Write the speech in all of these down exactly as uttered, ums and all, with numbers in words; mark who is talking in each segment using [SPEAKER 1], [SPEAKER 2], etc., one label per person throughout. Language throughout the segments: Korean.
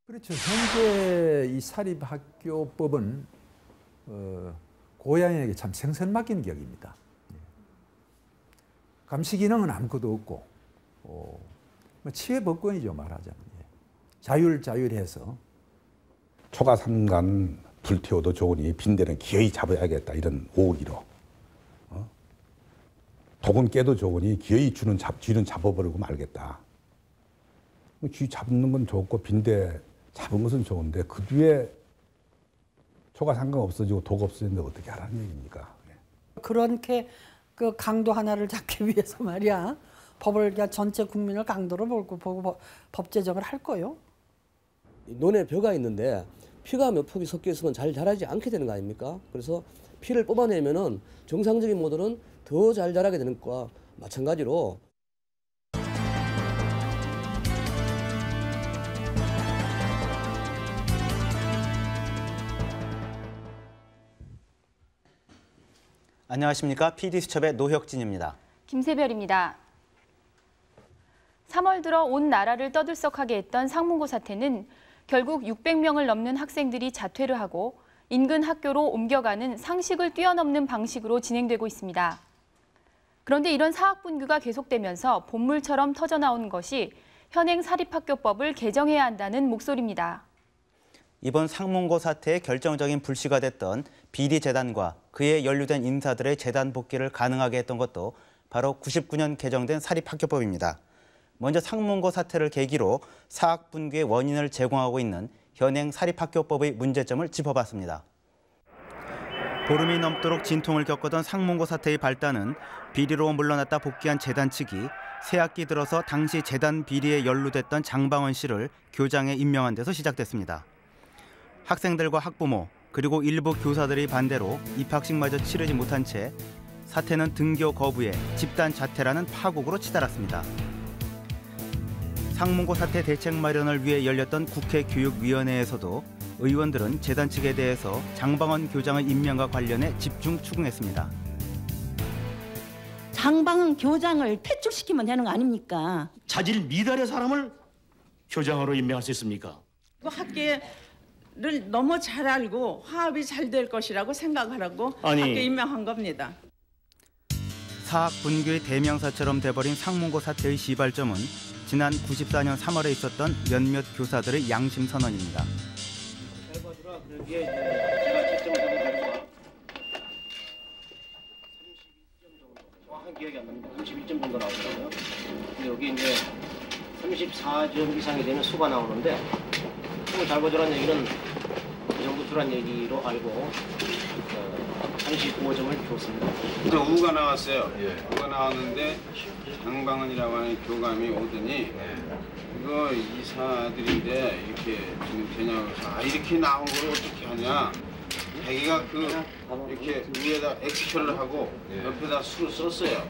[SPEAKER 1] 그렇죠. 현재 이 사립학교법은 어, 고양이에게 참 생선 맡기는 격입니다. 감시 기능은 아무것도 없고 어, 뭐 치외법권이죠, 말하자면. 자율 자율해서
[SPEAKER 2] 초가삼간 불태워도 좋으니 빈대는 기어이 잡아야겠다, 이런 오기로. 어? 독은 깨도 좋으니 기어이 쥐는, 잡, 쥐는 잡아버리고 말겠다. 쥐 잡는 건 좋고 빈대 잡은 것은 좋은데 그 뒤에 초가삼간 없어지고 독 없어지는데 어떻게 하라는 얘기입니까?
[SPEAKER 3] 그렇게 그 강도 하나를 잡기 위해서 말이야, 법을 그냥 전체 국민을 강도로 보고, 보고 법 제정을 할 거요.
[SPEAKER 4] 논에 벼가 있는데 피가 몇 폭이 섞여 있으면 잘 자라지 않게 되는 거 아닙니까? 그래서 피를 뽑아내면은 정상적인 모델은 더 잘 자라게 되는 것과 마찬가지로.
[SPEAKER 5] 안녕하십니까. 피디수첩의 노혁진입니다.
[SPEAKER 6] 김세별입니다. 삼월 들어 온 나라를 떠들썩하게 했던 상문고 사태는 결국 육백 명을 넘는 학생들이 자퇴를 하고 인근 학교로 옮겨가는 상식을 뛰어넘는 방식으로 진행되고 있습니다. 그런데 이런 사학분규가 계속되면서 본물처럼 터져나온 것이 현행 사립학교법을 개정해야 한다는 목소리입니다.
[SPEAKER 5] 이번 상문고 사태의 결정적인 불씨가 됐던 비리재단과 그에 연루된 인사들의 재단 복귀를 가능하게 했던 것도 바로 구십구 년 개정된 사립학교법입니다. 먼저 상문고 사태를 계기로 사학분규의 원인을 제공하고 있는 현행 사립학교법의 문제점을 짚어봤습니다. 보름이 넘도록 진통을 겪었던 상문고 사태의 발단은 비리로 물러났다 복귀한 재단 측이 새학기 들어서 당시 재단 비리에 연루됐던 장방원 씨를 교장에 임명한 데서 시작됐습니다. 학생들과 학부모 그리고 일부 교사들의 반대로 입학식마저 치르지 못한 채 사태는 등교 거부에 집단 자퇴라는 파국으로 치달았습니다. 상문고 사태 대책 마련을 위해 열렸던 국회 교육위원회에서도 의원들은 재단 측에 대해서 장방원 교장의 임명과 관련해 집중 추궁했습니다.
[SPEAKER 7] 장방원 교장을 퇴출시키면 되는 거 아닙니까?
[SPEAKER 8] 자질 미달의 사람을 교장으로 임명할 수 있습니까?
[SPEAKER 7] 학계를 너무 잘 알고 화합이 잘 될 것이라고 생각하라고
[SPEAKER 8] 아니,
[SPEAKER 7] 학교 임명한 겁니다.
[SPEAKER 5] 사학분규의 대명사처럼 돼버린 상문고 사태의 시발점은 지난 구십사 년 삼월에 있었던 몇몇 교사들의 양심 선언입니다.
[SPEAKER 9] 정확한 기억이 안 납니다. 삼십일 점 정도 나오더라고요. 근데 여기 이제 삼십사 점 이상이 되면 수가 나오는데 또 잘 보더란 얘기는 그 정도 주란 얘기로 알고 어, 삼십오 점을 줬습니다.
[SPEAKER 10] 우가 나왔어요. 예. 우가 나왔는데 장방은이라고 하는 교감이 오더니 이거 이사들인데 이렇게 지금 되냐고 해서 아 이렇게 나온 걸 어떻게 하냐. 자기가 그 이렇게 위에다 엑스표를 하고 옆에다 수를 썼어요.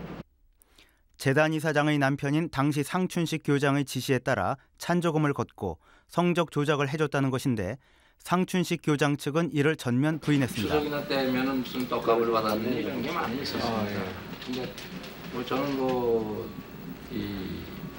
[SPEAKER 5] 재단 이사장의 남편인 당시 상춘식 교장의 지시에 따라 찬조금을 걷고 성적 조작을 해줬다는 것인데 상춘식 교장 측은 이를 전면 부인했습니다.
[SPEAKER 11] 추석이나 때면은 무슨 떡값을 받았네 이런 게 많이 있었습니다. 아, 예. 근데 뭐 저는 뭐 이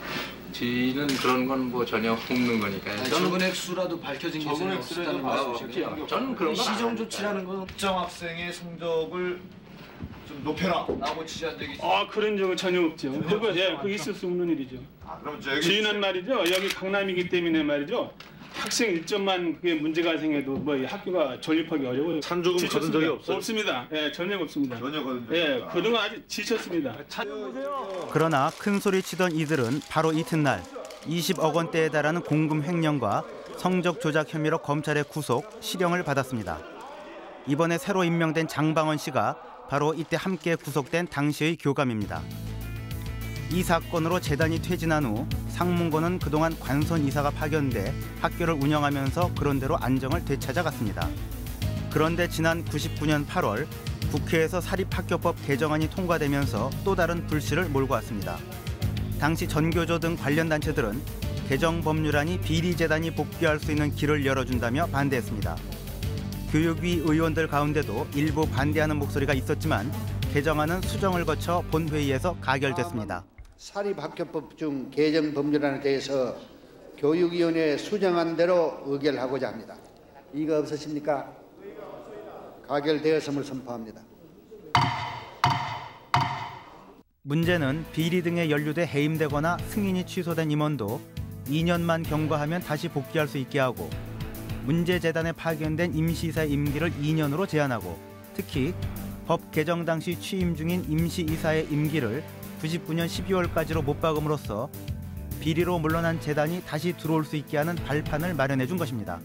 [SPEAKER 11] 지는 그런 건 뭐 전혀 없는 거니까요.
[SPEAKER 12] 아니, 적은 액수라도 밝혀진 게
[SPEAKER 11] 적은 액수라도 말씀이시죠. 저는 그런 거
[SPEAKER 12] 시정 조치라는 건 특정 학생의 성적을 좀 높여라라고 지시한 적이 있어요.
[SPEAKER 13] 아 그런 적은 전혀 없죠. 그거 예, 그 있을 수 없는 일이죠.
[SPEAKER 12] 아, 그럼 저기
[SPEAKER 13] 지인은 말이죠. 여기 강남이기 때문에 말이죠. 학생 일 점만 그게 문제가 생겨도 뭐 학교가 전립하기 어려워요.
[SPEAKER 12] 찬조금 거둔 적이 없어요?
[SPEAKER 13] 없습니다. 예, 전혀 없습니다.
[SPEAKER 12] 전혀 거둔 적이
[SPEAKER 13] 예,
[SPEAKER 12] 없다.
[SPEAKER 13] 그동안 아주 지쳤습니다.
[SPEAKER 5] 그러나 큰 소리 치던 이들은 바로 이튿날 이십억 원대에 달하는 공금 횡령과 성적 조작 혐의로 검찰의 구속, 실형을 받았습니다. 이번에 새로 임명된 장방원 씨가 바로 이때 함께 구속된 당시의 교감입니다. 이 사건으로 재단이 퇴진한 후 상문고는 그동안 관선 이사가 파견돼 학교를 운영하면서 그런대로 안정을 되찾아갔습니다. 그런데 지난 구십구 년 팔월 국회에서 사립학교법 개정안이 통과되면서 또 다른 불씨를 몰고 왔습니다. 당시 전교조 등 관련 단체들은 개정 법률안이 비리재단이 복귀할 수 있는 길을 열어준다며 반대했습니다. 교육위 의원들 가운데도 일부 반대하는 목소리가 있었지만 개정안은 수정을 거쳐 본회의에서 가결됐습니다.
[SPEAKER 14] 사립학교법 중 개정 법률안에 대해서 교육위원회에 수정한 대로 의결하고자 합니다. 이의가 없으십니까? 가결되었음을 선포합니다.
[SPEAKER 5] 문제는 비리 등에 연루돼 해임되거나 승인이 취소된 임원도 이 년만 경과하면 다시 복귀할 수 있게 하고 문제재단에 파견된 임시이사의 임기를 이 년으로 제한하고 특히 법 개정 당시 취임 중인 임시이사의 임기를 구십구 년 십이월까지로 못 박음으로써 비리로 물러난 재단이 다시 들어올 수 있게 하는 발판을 마련해 준 것입니다.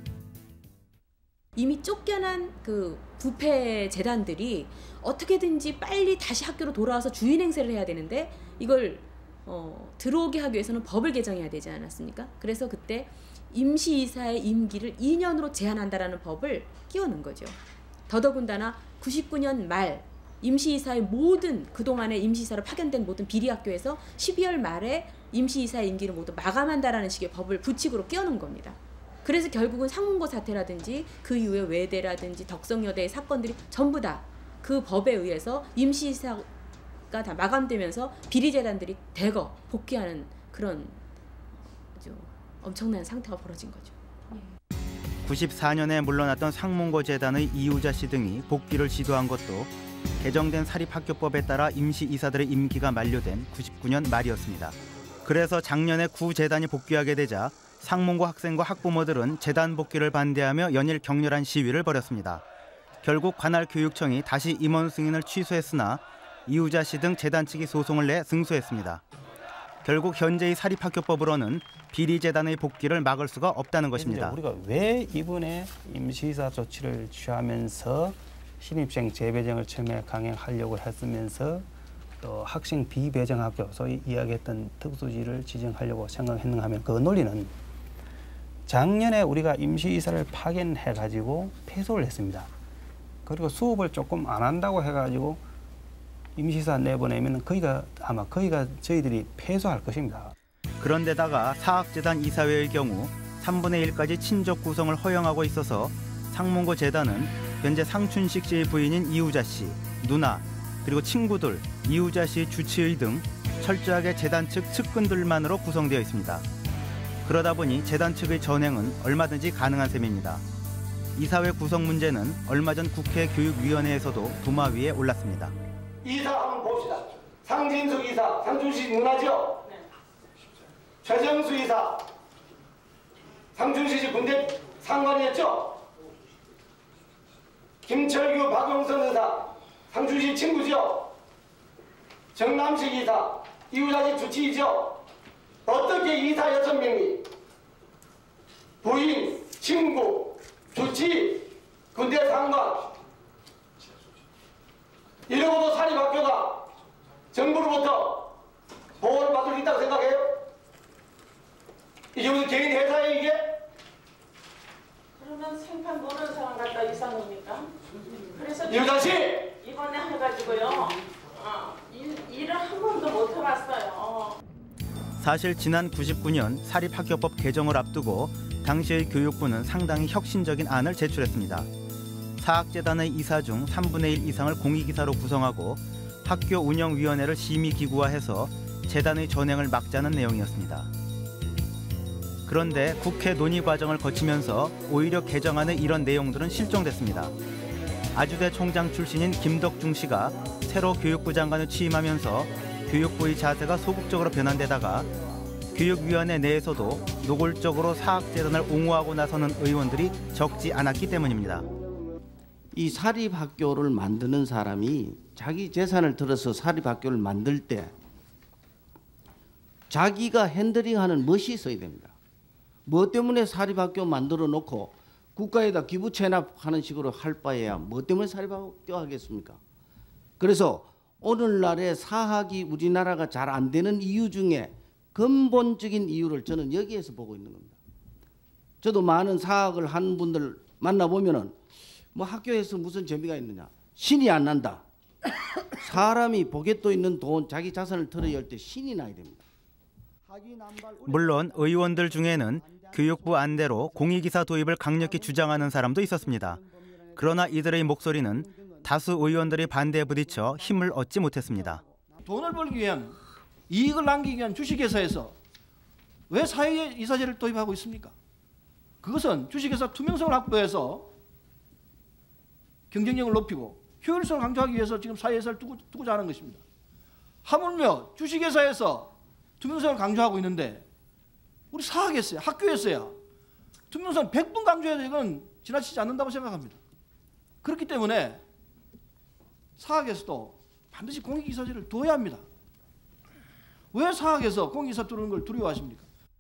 [SPEAKER 15] 이미 쫓겨난 그 부패 재단들이 어떻게든지 빨리 다시 학교로 돌아와서 주인 행세를 해야 되는데 이걸 어, 들어오게 하기 위해서는 법을 개정해야 되지 않았습니까? 그래서 그때 임시이사의 임기를 이 년으로 제한한다라는 법을 끼워넣은 거죠. 더더군다나 구십구 년 말 임시이사의 모든 그동안의 임시이사로 파견된 모든 비리학교에서 십이월 말에 임시이사의 임기를 모두 마감한다라는 식의 법을 부칙으로 끼워넣은 겁니다. 그래서 결국은 상문고 사태라든지 그 이후에 외대라든지 덕성여대의 사건들이 전부 다 그 법에 의해서 임시이사가 다 마감되면서 비리재단들이 대거 복귀하는 그런 아주 엄청난 상태가 벌어진 거죠.
[SPEAKER 5] 구십사 년에 물러났던 상문고 재단의 이우자 씨 등이 복귀를 시도한 것도 개정된 사립학교법에 따라 임시이사들의 임기가 만료된 구십구 년 말이었습니다. 그래서 작년에 구 재단이 복귀하게 되자 상문고 학생과 학부모들은 재단 복귀를 반대하며 연일 격렬한 시위를 벌였습니다. 결국 관할 교육청이 다시 임원 승인을 취소했으나 이우자 씨 등 재단 측이 소송을 내 승소했습니다. 결국 현재의 사립학교법으로는 비리재단의 복귀를 막을 수가 없다는 것입니다.
[SPEAKER 16] 우리가 왜 이번에 임시이사 조치를 취하면서 신입생 재배정을 처음에 강행하려고 했으면서 또 학생 비배정학교, 소위 이야기했던 특수지를 지정하려고 생각했는가 하면 그 논리는 작년에 우리가 임시이사를 파견해가지고 패소를 했습니다. 그리고 수업을 조금 안 한다고 해가지고 임시이사 내보내면 거기가 아마 거기가 저희들이 패소할 것입니다.
[SPEAKER 5] 그런데다가 사학재단 이사회의 경우 삼분의 일까지 친족 구성을 허용하고 있어서 상문고 재단은 현재 상춘식 씨의 부인인 이우자 씨, 누나, 그리고 친구들, 이우자 씨의 주치의 등 철저하게 재단 측 측근들만으로 구성되어 있습니다. 그러다 보니 재단 측의 전횡은 얼마든지 가능한 셈입니다. 이사회 구성 문제는 얼마 전 국회 교육위원회에서도 도마 위에 올랐습니다.
[SPEAKER 17] 이사 한번 봅시다. 상진숙 이사, 상춘식 누나죠? 네. 최정수 이사, 상춘식이 군대 상관이었죠? 김철규, 박용선 의사, 상춘식 친구죠? 정남식 이사, 이우자식 주치의죠? 어떻게 이사 여섯 명이 부인, 친구, 주치의, 군대 상관 이러고도 사립학교가 정부로부터 보호를 받을 수 있다고 생각해요? 이게 무슨 개인 회사예요 이게?
[SPEAKER 7] 그러면 생판 모르는 사람 갖다 이상입니까? 그래서
[SPEAKER 17] 이우자 씨!
[SPEAKER 7] 이번에 해가지고요. 어, 일, 일을 한 번도 못 해봤어요.
[SPEAKER 5] 사실 지난 구십구 년 사립학교법 개정을 앞두고 당시의 교육부는 상당히 혁신적인 안을 제출했습니다. 사학재단의 이사 중 삼분의 일 이상을 공익이사로 구성하고 학교 운영위원회를 심의기구화해서 재단의 전횡을 막자는 내용이었습니다. 그런데 국회 논의 과정을 거치면서 오히려 개정안의 이런 내용들은 실종됐습니다. 아주대 총장 출신인 김덕중 씨가 새로 교육부 장관을 취임하면서 교육부의 자세가 소극적으로 변한 데다가 교육위원회 내에서도 노골적으로 사학재단을 옹호하고 나서는 의원들이 적지 않았기 때문입니다.
[SPEAKER 18] 이 사립학교를 만드는 사람이 자기 재산을 들어서 사립학교를 만들 때 자기가 핸들링하는 멋이 있어야 됩니다. 뭐 때문에 사립학교 만들어 놓고 국가에다 기부 체납하는 식으로 할 바에야 뭐 때문에 사립학교 하겠습니까? 그래서 오늘날의 사학이 우리나라가 잘 안 되는 이유 중에 근본적인 이유를 저는 여기에서 보고 있는 겁니다. 저도 많은 사학을 하는 분들 만나보면은 뭐 학교에서 무슨 재미가 있느냐. 신이 안 난다. 사람이 보get도 있는 돈, 자기 자산을 털어야 할 때 신이 나야 됩니다.
[SPEAKER 5] 물론 의원들 중에는 교육부 안대로 공익이사 도입을 강력히 주장하는 사람도 있었습니다. 그러나 이들의 목소리는 다수 의원들의 반대에 부딪혀 힘을 얻지 못했습니다.
[SPEAKER 19] 돈을 벌기 위한, 이익을 남기기 위한 주식회사에서 왜 사회이사제를 도입하고 있습니까? 그것은 주식회사 투명성을 확보해서 경쟁력을 높이고 효율성을 강조하기 위해서 지금 사회이사를 두고, 두고자 하는 것입니다. 하물며 주식회사에서 투명성을 강조하고 있는데 우리 사학에서야, 학교에서야 투명성 백 분 강조해도 이건 지나치지 않는다고 생각합니다. 그렇기 때문에 사학에서도 반드시 공익이사제를 둬야 합니다. 왜 사학에서 공익이사 두는 걸 두려워하십니까?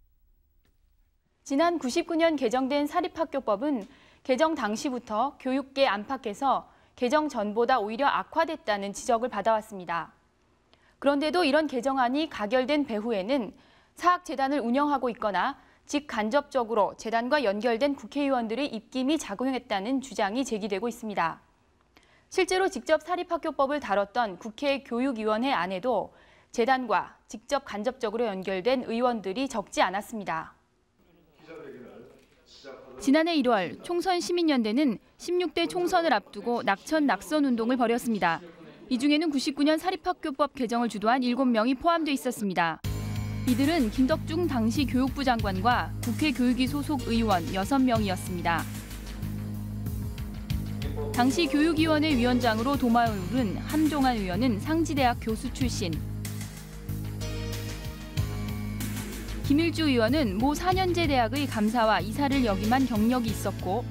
[SPEAKER 6] 지난 구십구 년 개정된 사립학교법은 개정 당시부터 교육계 안팎에서 개정 전보다 오히려 악화됐다는 지적을 받아왔습니다. 그런데도 이런 개정안이 가결된 배후에는 사학재단을 운영하고 있거나 직간접적으로 재단과 연결된 국회의원들의 입김이 작용했다는 주장이 제기되고 있습니다. 실제로 직접 사립학교법을 다뤘던 국회 교육위원회 안에도 재단과 직접 간접적으로 연결된 의원들이 적지 않았습니다. 지난해 일월 총선 시민연대는 십육 대 총선을 앞두고 낙천 낙선 운동을 벌였습니다. 이 중에는 구십구 년 사립학교법 개정을 주도한 일곱 명이 포함돼 있었습니다. 이들은 김덕중 당시 교육부 장관과 국회 교육위 소속 의원 여섯 명이었습니다. 당시 교육위원회 위원장으로 도마를 오른 함종환 의원은 상지대학 교수 출신. 김일주 의원은 모 사 년제 대학의 감사와 이사를 역임한 경력이 있었고,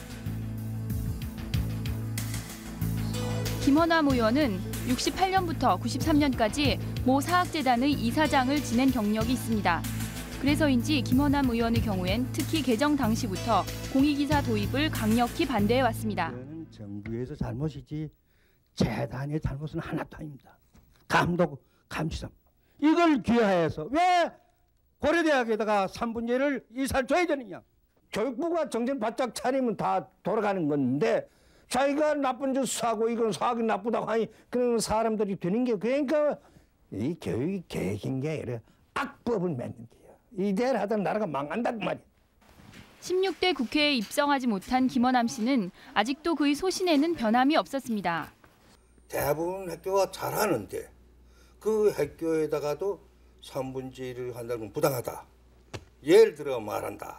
[SPEAKER 6] 김헌남 의원은 육십팔 년부터 구십삼 년까지 모 사학재단의 이사장을 지낸 경력이 있습니다. 그래서인지 김헌남 의원의 경우엔 특히 개정 당시부터 공익이사 도입을 강력히 반대해왔습니다.
[SPEAKER 20] 정부에서 잘못이지 재단의 잘못은 하나도 아닙니다. 감독, 감시상 이걸 귀하해서 왜 고려대학에다가 삼분제를 이사를 줘야 되느냐. 교육부가 정신 바짝 차리면 다 돌아가는 건데 자기가 나쁜 짓을 하고 이건 사학이 나쁘다고 하니 그런 사람들이 되는 게 그러니까 이 교육이 계획인 게 아니라 악법을 맺는 거예요. 이대로 하다 나라가 망한단 말이에요.
[SPEAKER 6] 십육 대 국회에 입성하지 못한 김헌남 씨는 아직도 그의 소신에는 변함이 없었습니다.
[SPEAKER 20] 대부분 학교가 잘하는데 그 학교에다가도 삼분제를 한다면 부당하다. 예를 들어 말한다.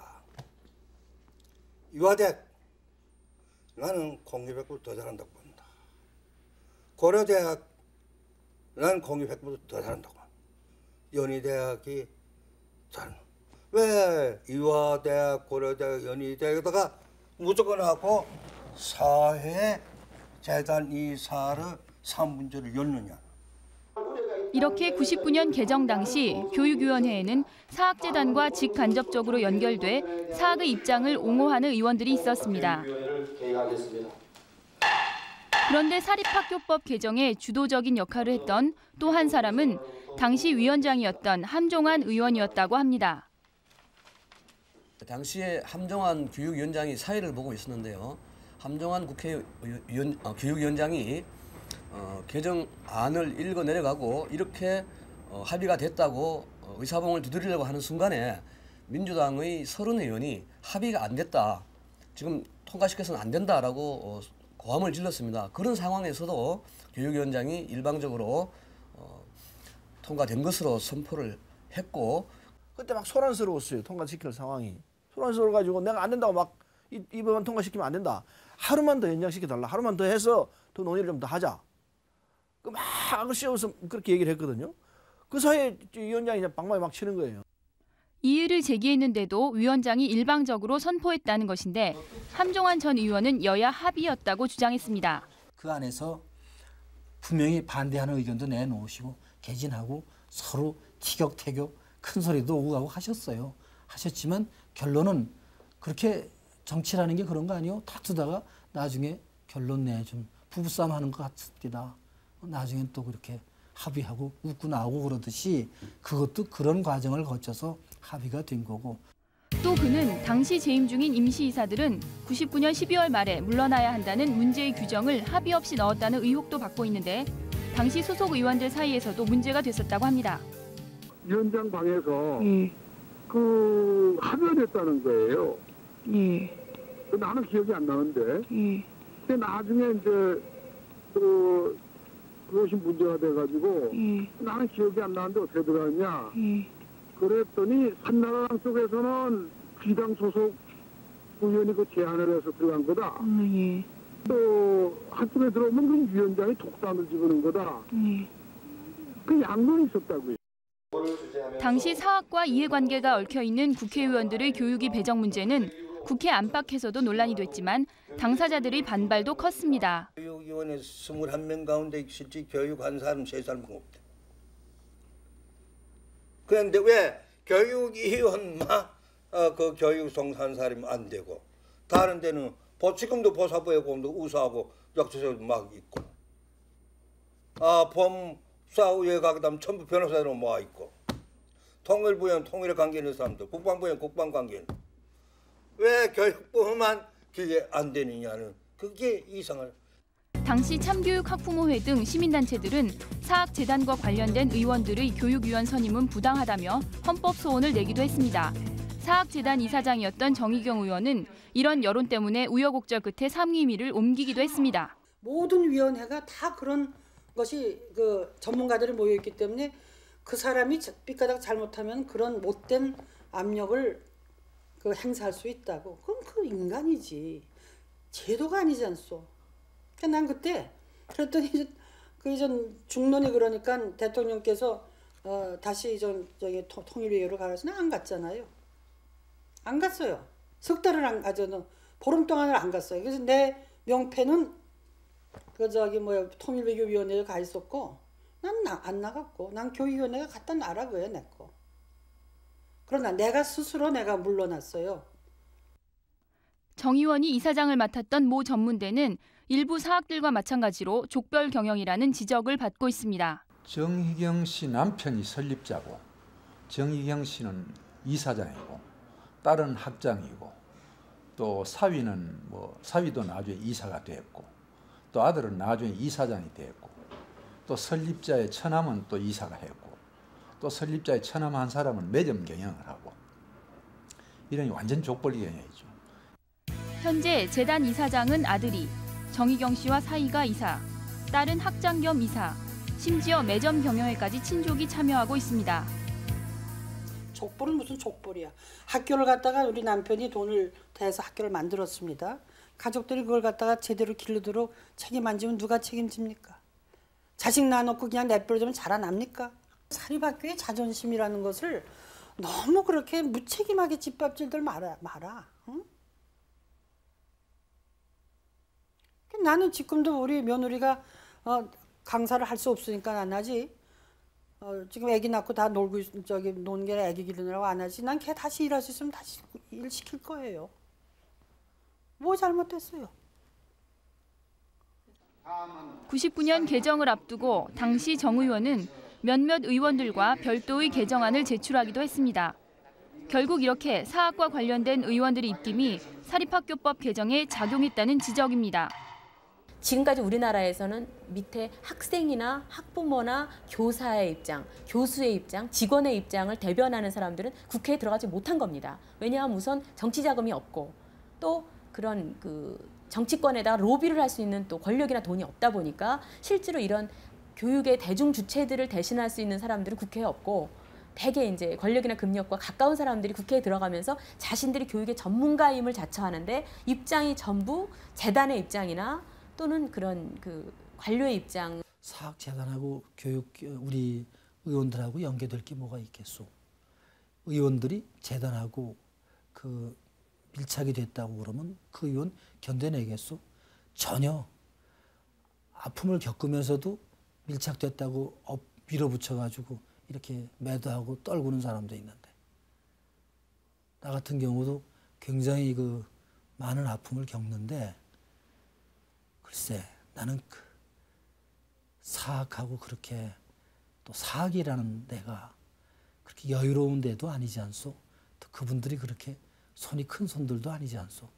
[SPEAKER 20] 유아대학 나는 공립학부 더 잘한다고 본다. 고려대학 나는 공립학부 더 잘한다고 본다. 연희대학이 잘. 왜 유아대학, 고려대학, 연희대학에다가 무조건 하고 사회 재단 이사를 삼분제를 열느냐.
[SPEAKER 6] 이렇게 구십구 년 개정 당시 교육위원회에는 사학재단과 직간접적으로 연결돼 사학의 입장을 옹호하는 의원들이 있었습니다. 그런데 사립학교법 개정에 주도적인 역할을 했던 또 한 사람은 당시 위원장이었던 함종환 의원이었다고 합니다.
[SPEAKER 4] 당시에 함종환 교육위원장이 사회를 보고 있었는데요. 함종환 국회의원, 어, 교육위원장이 어, 개정안을 읽어 내려가고 이렇게 어, 합의가 됐다고 어, 의사봉을 두드리려고 하는 순간에 민주당의 서른 의원이 합의가 안 됐다. 지금 통과시켜서는 안 된다라고 어, 고함을 질렀습니다. 그런 상황에서도 교육위원장이 일방적으로 어, 통과된 것으로 선포를 했고
[SPEAKER 19] 그때 막 소란스러웠어요. 통과시킬 상황이. 소란스러워가지고 내가 안 된다고 막 이, 이 법안 통과시키면 안 된다. 하루만 더 연장시켜달라. 하루만 더 해서 더 논의를 좀 더 하자. 그 막 씌워서 그렇게 얘기를 했거든요. 그 사이에 위원장이 이제 방망이 막 치는 거예요.
[SPEAKER 6] 이의를 제기했는데도 위원장이 일방적으로 선포했다는 것인데 함종환 전 의원은 여야 합의였다고 주장했습니다.
[SPEAKER 21] 그 안에서 분명히 반대하는 의견도 내놓으시고 개진하고 서로 티격태격 큰 소리도 오고 가고 하셨어요. 하셨지만 결론은 그렇게 정치라는 게 그런 거 아니에요? 다투다가 나중에 결론 내 좀 부부싸움 하는 것 같습니다. 나중엔 또 그렇게 합의하고 웃고 나오고 그러듯이 그것도 그런 과정을 거쳐서 합의가 된 거고.
[SPEAKER 6] 또 그는 당시 재임 중인 임시이사들은 구십구 년 십이월 말에 물러나야 한다는 문제의 규정을 합의 없이 넣었다는 의혹도 받고 있는데 당시 소속 의원들 사이에서도 문제가 됐었다고 합니다.
[SPEAKER 22] 위원장 방에서 예. 그 합의가 됐다는 거예요.
[SPEAKER 23] 예.
[SPEAKER 22] 나는 기억이 안 나는데.
[SPEAKER 23] 예.
[SPEAKER 22] 근데 나중에 이제 그 그것이 문제가 돼가지고
[SPEAKER 23] 예.
[SPEAKER 22] 나는 기억이 안 나는데 어떻게 들어갔냐.
[SPEAKER 23] 예.
[SPEAKER 22] 그랬더니 한나라당 쪽에서는 비당 소속 의원이 그 제안을 해서 들어간 거다.
[SPEAKER 1] 음, 예.
[SPEAKER 22] 또 한쪽에 들어오면 그 위원장이 독단을 집어넣은 거다.
[SPEAKER 1] 예.
[SPEAKER 22] 그 양론이 있었다고요.
[SPEAKER 6] 당시 사학과 이해관계가 얽혀있는 국회의원들의 교육위 배정 문제는 국회 안팎에서도 논란이 됐지만 당사자들의 반발도 컸습니다.
[SPEAKER 2] 교육위원회 스물한 명 가운데 실제 교육한 사람 세 사람밖에 없대. 그런데 왜 교육위원만 어, 그 교육 종사한 사람이 안 되고 다른 데는 지금도 보사부에 공도 우사하고 역수서 막 있고 아 범사우에 가다면 전부 변호사로 모아 있고 통일부엔 통일에 관계 있는 사람들 국방부엔 국방 관계 있는 왜 교육부만 그게 안 되느냐는 그게 이상할.
[SPEAKER 6] 당시 참교육 학부모회 등 시민단체들은 사학재단과 관련된 의원들의 교육위원 선임은 부당하다며 헌법 소원을 내기도 했습니다. 사학재단 이사장이었던 정의경 의원은 이런 여론 때문에 우여곡절 끝에 상임위를 옮기기도 했습니다.
[SPEAKER 3] 모든 위원회가 다 그런 것이 그 전문가들이 모여 있기 때문에 그 사람이 삐까닥 잘못하면 그런 못된 압력을 그 행사할 수 있다고. 그럼 그 인간이지. 제도가 아니지 않소. 그러니까 난 그때 그랬더니 그 이전 중론이 그러니까 대통령께서 어, 다시 이전 저기 통일위원회로 가라서 안 갔잖아요. 안 갔어요. 석 달을 안 가죠. 보름 동안을 안 갔어요. 그래서 내 명패는 그 저기 뭐야 통일외교위원회에 가 있었고 난 안 나갔고 난 교육위원회가 갖다 놔라 그래 내 거. 그러나 내가 스스로 내가 물러났어요.
[SPEAKER 6] 정 의원이 이사장을 맡았던 모 전문대는 일부 사학들과 마찬가지로 족별 경영이라는 지적을 받고 있습니다.
[SPEAKER 23] 정희경 씨 남편이 설립자고 정희경 씨는 이사장이고 딸은 학장이고 또 사위는 뭐 사위도 나중에 이사가 됐고 또 아들은 나중에 이사장이 됐고 또 설립자의 처남은 또 이사가 했고 또 설립자의 처남 한 사람은 매점 경영을 하고 이런 완전 족벌 경영이죠.
[SPEAKER 6] 현재 재단 이사장은 아들이, 정희경 씨와 사이가 이사, 딸은 학장 겸 이사, 심지어 매점 경영에까지 친족이 참여하고 있습니다.
[SPEAKER 3] 족벌은 무슨 족벌이야. 학교를 갖다가 우리 남편이 돈을 대서 학교를 만들었습니다. 가족들이 그걸 갖다가 제대로 길르도록 책임 안 지면 누가 책임집니까? 자식 낳아놓고 그냥 내버려두면 자라납니까? 사립학교의 자존심이라는 것을 너무 그렇게 무책임하게 짓밟질들 말아. 말아. 응? 나는 지금도 우리 며느리가 어, 강사를 할 수 없으니까 안 하지. 어, 지금 아기 낳고 다 놀고 있, 저기 노는 게 아기 기르느라고 안 하지. 난 걔 다시 일할 수 있으면 다시 일 시킬 거예요. 뭐 잘못됐어요?
[SPEAKER 6] 구십구 년 개정을 앞두고 당시 정 의원은 몇몇 의원들과 별도의 개정안을 제출하기도 했습니다. 결국 이렇게 사학과 관련된 의원들의 입김이 사립학교법 개정에 작용했다는 지적입니다.
[SPEAKER 15] 지금까지 우리나라에서는 밑에 학생이나 학부모나 교사의 입장, 교수의 입장, 직원의 입장을 대변하는 사람들은 국회에 들어가지 못한 겁니다. 왜냐하면 우선 정치 자금이 없고 또 그런 그 정치권에다가 로비를 할 수 있는 또 권력이나 돈이 없다 보니까 실제로 이런 교육의 대중 주체들을 대신할 수 있는 사람들은 국회에 없고 대개 이제 권력이나 금력과 가까운 사람들이 국회에 들어가면서 자신들이 교육의 전문가임을 자처하는데 입장이 전부 재단의 입장이나 또는 그런 그 관료의 입장.
[SPEAKER 21] 사학재단하고 교육 우리 의원들하고 연계될 게 뭐가 있겠소? 의원들이 재단하고 그 밀착이 됐다고 그러면 그 의원 견뎌내겠소? 전혀. 아픔을 겪으면서도 밀착됐다고 업 밀어붙여가지고 이렇게 매도하고 떨구는 사람도 있는데 나 같은 경우도 굉장히 그 많은 아픔을 겪는데 글쎄 나는 그 사학하고 그렇게 또 사학이라는 데가 그렇게 여유로운 데도 아니지 않소? 또 그분들이 그렇게 손이 큰 손들도 아니지 않소?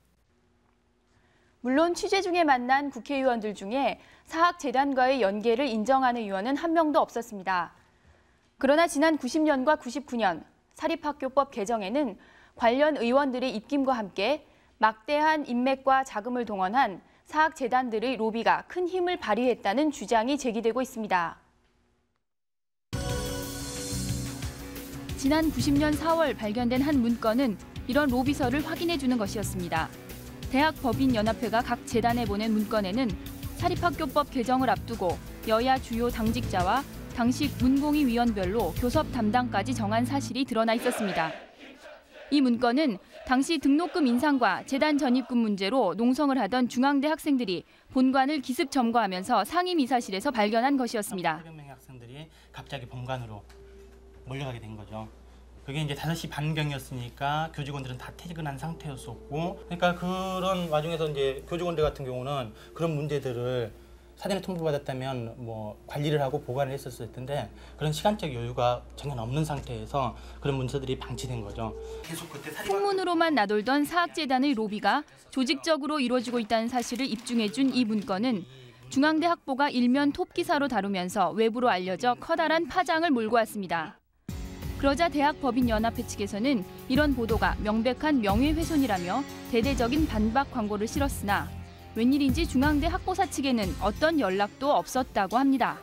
[SPEAKER 6] 물론 취재 중에 만난 국회의원들 중에 사학재단과의 연계를 인정하는 의원은 한 명도 없었습니다. 그러나 지난 구십 년과 구십구 년 사립학교법 개정에는 관련 의원들의 입김과 함께 막대한 인맥과 자금을 동원한 사학재단들의 로비가 큰 힘을 발휘했다는 주장이 제기되고 있습니다. 지난 구십 년 사월 발견된 한 문건은 이런 로비서를 확인해주는 것이었습니다. 대학법인연합회가 각 재단에 보낸 문건에는 사립학교법 개정을 앞두고 여야 주요 당직자와 당시 문공위 위원별로 교섭 담당까지 정한 사실이 드러나 있었습니다. 이 문건은 당시 등록금 인상과 재단 전입금 문제로 농성을 하던 중앙대 학생들이 본관을 기습 점거하면서 상임이사실에서 발견한 것이었습니다.
[SPEAKER 1] 팔백 명의 학생들이 갑자기 본관으로 몰려가게 된 거죠. 그게 이제 다섯 시 반경이었으니까 교직원들은 다 퇴근한 상태였었고, 그러니까 그런 와중에서 이제 교직원들 같은 경우는 그런 문제들을 사전에 통보받았다면 뭐 관리를 하고 보관을 했었을 텐데 그런 시간적 여유가 전혀 없는 상태에서 그런 문서들이 방치된 거죠. 계속 그때
[SPEAKER 6] 풍문으로만 나돌던 사학재단의 로비가 조직적으로 이루어지고 있다는 사실을 입증해준 이 문건은 중앙대 학보가 일면 톱기사로 다루면서 외부로 알려져 커다란 파장을 몰고 왔습니다. 그러자 대학법인연합회 측에서는 이런 보도가 명백한 명예훼손이라며 대대적인 반박 광고를 실었으나 웬일인지 중앙대 학보사 측에는 어떤 연락도 없었다고 합니다.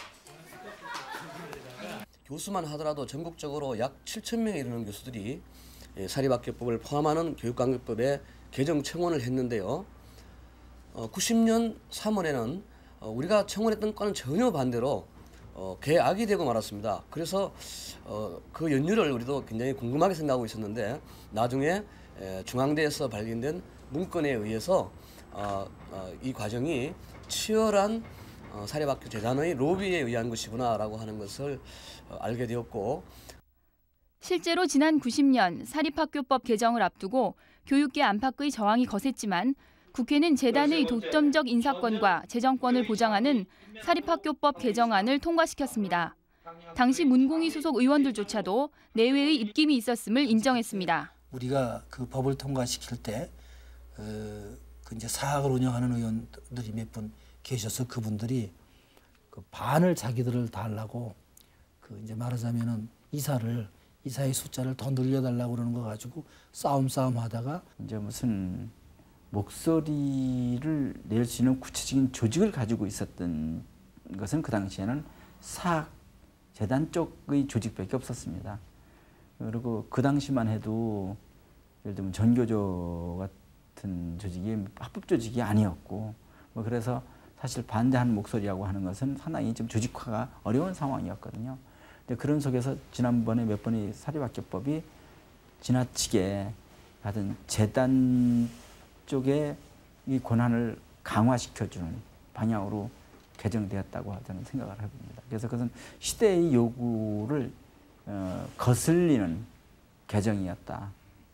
[SPEAKER 4] 교수만 하더라도 전국적으로 약 칠천 명에 이르는 교수들이 사립학교법을 포함하는 교육관계법에 개정 청원을 했는데요. 구십 년 삼월에는 우리가 청원했던 건은 전혀 반대로 개악이 되고 말았습니다. 그래서 그 연유를 우리도 굉장히 궁금하게 생각하고 있었는데 나중에 중앙대에서 발견된 문건에 의해서 어, 어, 이 과정이 치열한 어, 사립학교 재단의 로비에 의한 것이구나라고 하는 것을 어, 알게 되었고,
[SPEAKER 6] 실제로 지난 구십 년 사립학교법 개정을 앞두고 교육계 안팎의 저항이 거셌지만 국회는 재단의 독점적 인사권과 재정권을 보장하는 사립학교법 개정안을 통과시켰습니다. 당시 문공위 소속 의원들조차도 내외의 입김이 있었음을 인정했습니다.
[SPEAKER 21] 우리가 그 법을 통과시킬 때 어... 그 이제 사학을 운영하는 의원들이 몇 분 계셔서 그분들이 그 반을 자기들을 달라고 그 이제 말하자면은 이사를 이사의 숫자를 더 늘려달라고 그러는 거 가지고 싸움 싸움 하다가
[SPEAKER 8] 이제 무슨 목소리를 낼 수 있는 구체적인 조직을 가지고 있었던 것은 그 당시에는 사학 재단 쪽의 조직밖에 없었습니다. 그리고 그 당시만 해도 예를 들면 전교조 같은 같은 조직이 합법 조직이 아니었고, 뭐 그래서 사실 반대하는 목소리라고 하는 것은 상당히 좀 조직화가 어려운 상황이었거든요. 근데 그런 속에서 지난번에 몇 번의 사립학교법이 지나치게 하여튼 재단 쪽의 이 권한을 강화시켜주는 방향으로 개정되었다고 저는 생각을 해봅니다. 그래서 그것은 시대의 요구를 어, 거슬리는 개정이었다.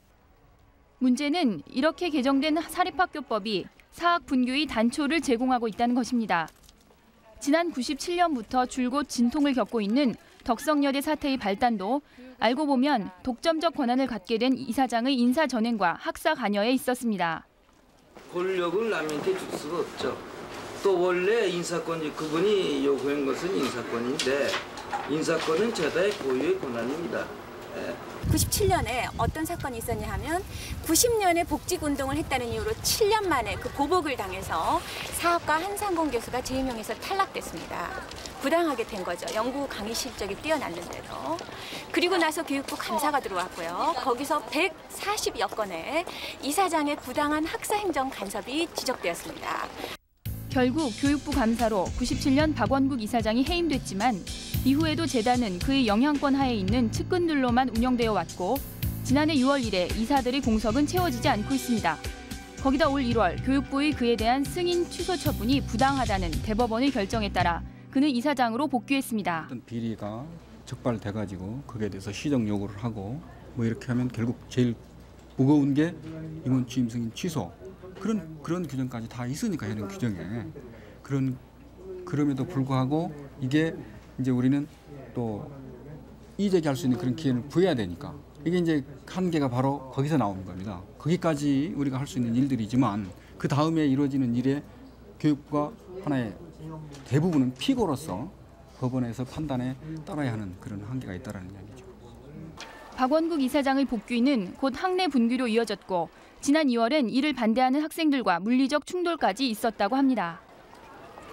[SPEAKER 6] 문제는 이렇게 개정된 사립학교법이 사학 분교의 단초를 제공하고 있다는 것입니다. 지난 구십칠 년부터 줄곧 진통을 겪고 있는 덕성여대 사태의 발단도 알고 보면 독점적 권한을 갖게 된 이사장의 인사 전횡과 학사 관여에 있었습니다.
[SPEAKER 9] 권력을 남한테 줄 수가 없죠. 또 원래 인사권이 그분이 요구한 것은 인사권인데 인사권은 재단의 고유의 권한입니다. 네.
[SPEAKER 24] 구십칠 년에 어떤 사건이 있었냐 하면 구십 년에 복직운동을 했다는 이유로 칠 년 만에 그 보복을 당해서 사학과 한상공 교수가 재임용에서 탈락됐습니다. 부당하게 된 거죠. 연구 강의 실적이 뛰어났는데도. 그리고 나서 교육부 감사가 들어왔고요. 거기서 백사십여 건의 이사장의 부당한 학사행정 간섭이 지적되었습니다.
[SPEAKER 6] 결국 교육부 감사로 구십칠 년 박원국 이사장이 해임됐지만 이후에도 재단은 그의 영향권 하에 있는 측근들로만 운영되어 왔고 지난해 유월 이래 이사들의 공석은 채워지지 않고 있습니다. 거기다 올 일월 교육부의 그에 대한 승인 취소 처분이 부당하다는 대법원의 결정에 따라 그는 이사장으로 복귀했습니다.
[SPEAKER 25] 어떤 비리가 적발돼가지고 거기에 대해서 시정 요구를 하고 뭐 이렇게 하면 결국 제일 무거운 게 임원 취임 승인 취소. 그런 그런 규정까지 다 있으니까 하는 규정에 그런 그럼에도 불구하고 이게 이제 우리는 또 이의제기할 수 있는 그런 기회를 부여해야 되니까 이게 이제 한계가 바로 거기서 나오는 겁니다. 거기까지 우리가 할 수 있는 일들이지만 그 다음에 이루어지는 일에 교육부가 하나의 대부분은 피고로서 법원에서 판단에 따라야 하는 그런 한계가 있다는 이야기죠.
[SPEAKER 6] 박원국 이사장의 복귀는 곧 학내 분규로 이어졌고 지난 이월엔 이를 반대하는 학생들과 물리적 충돌까지 있었다고 합니다.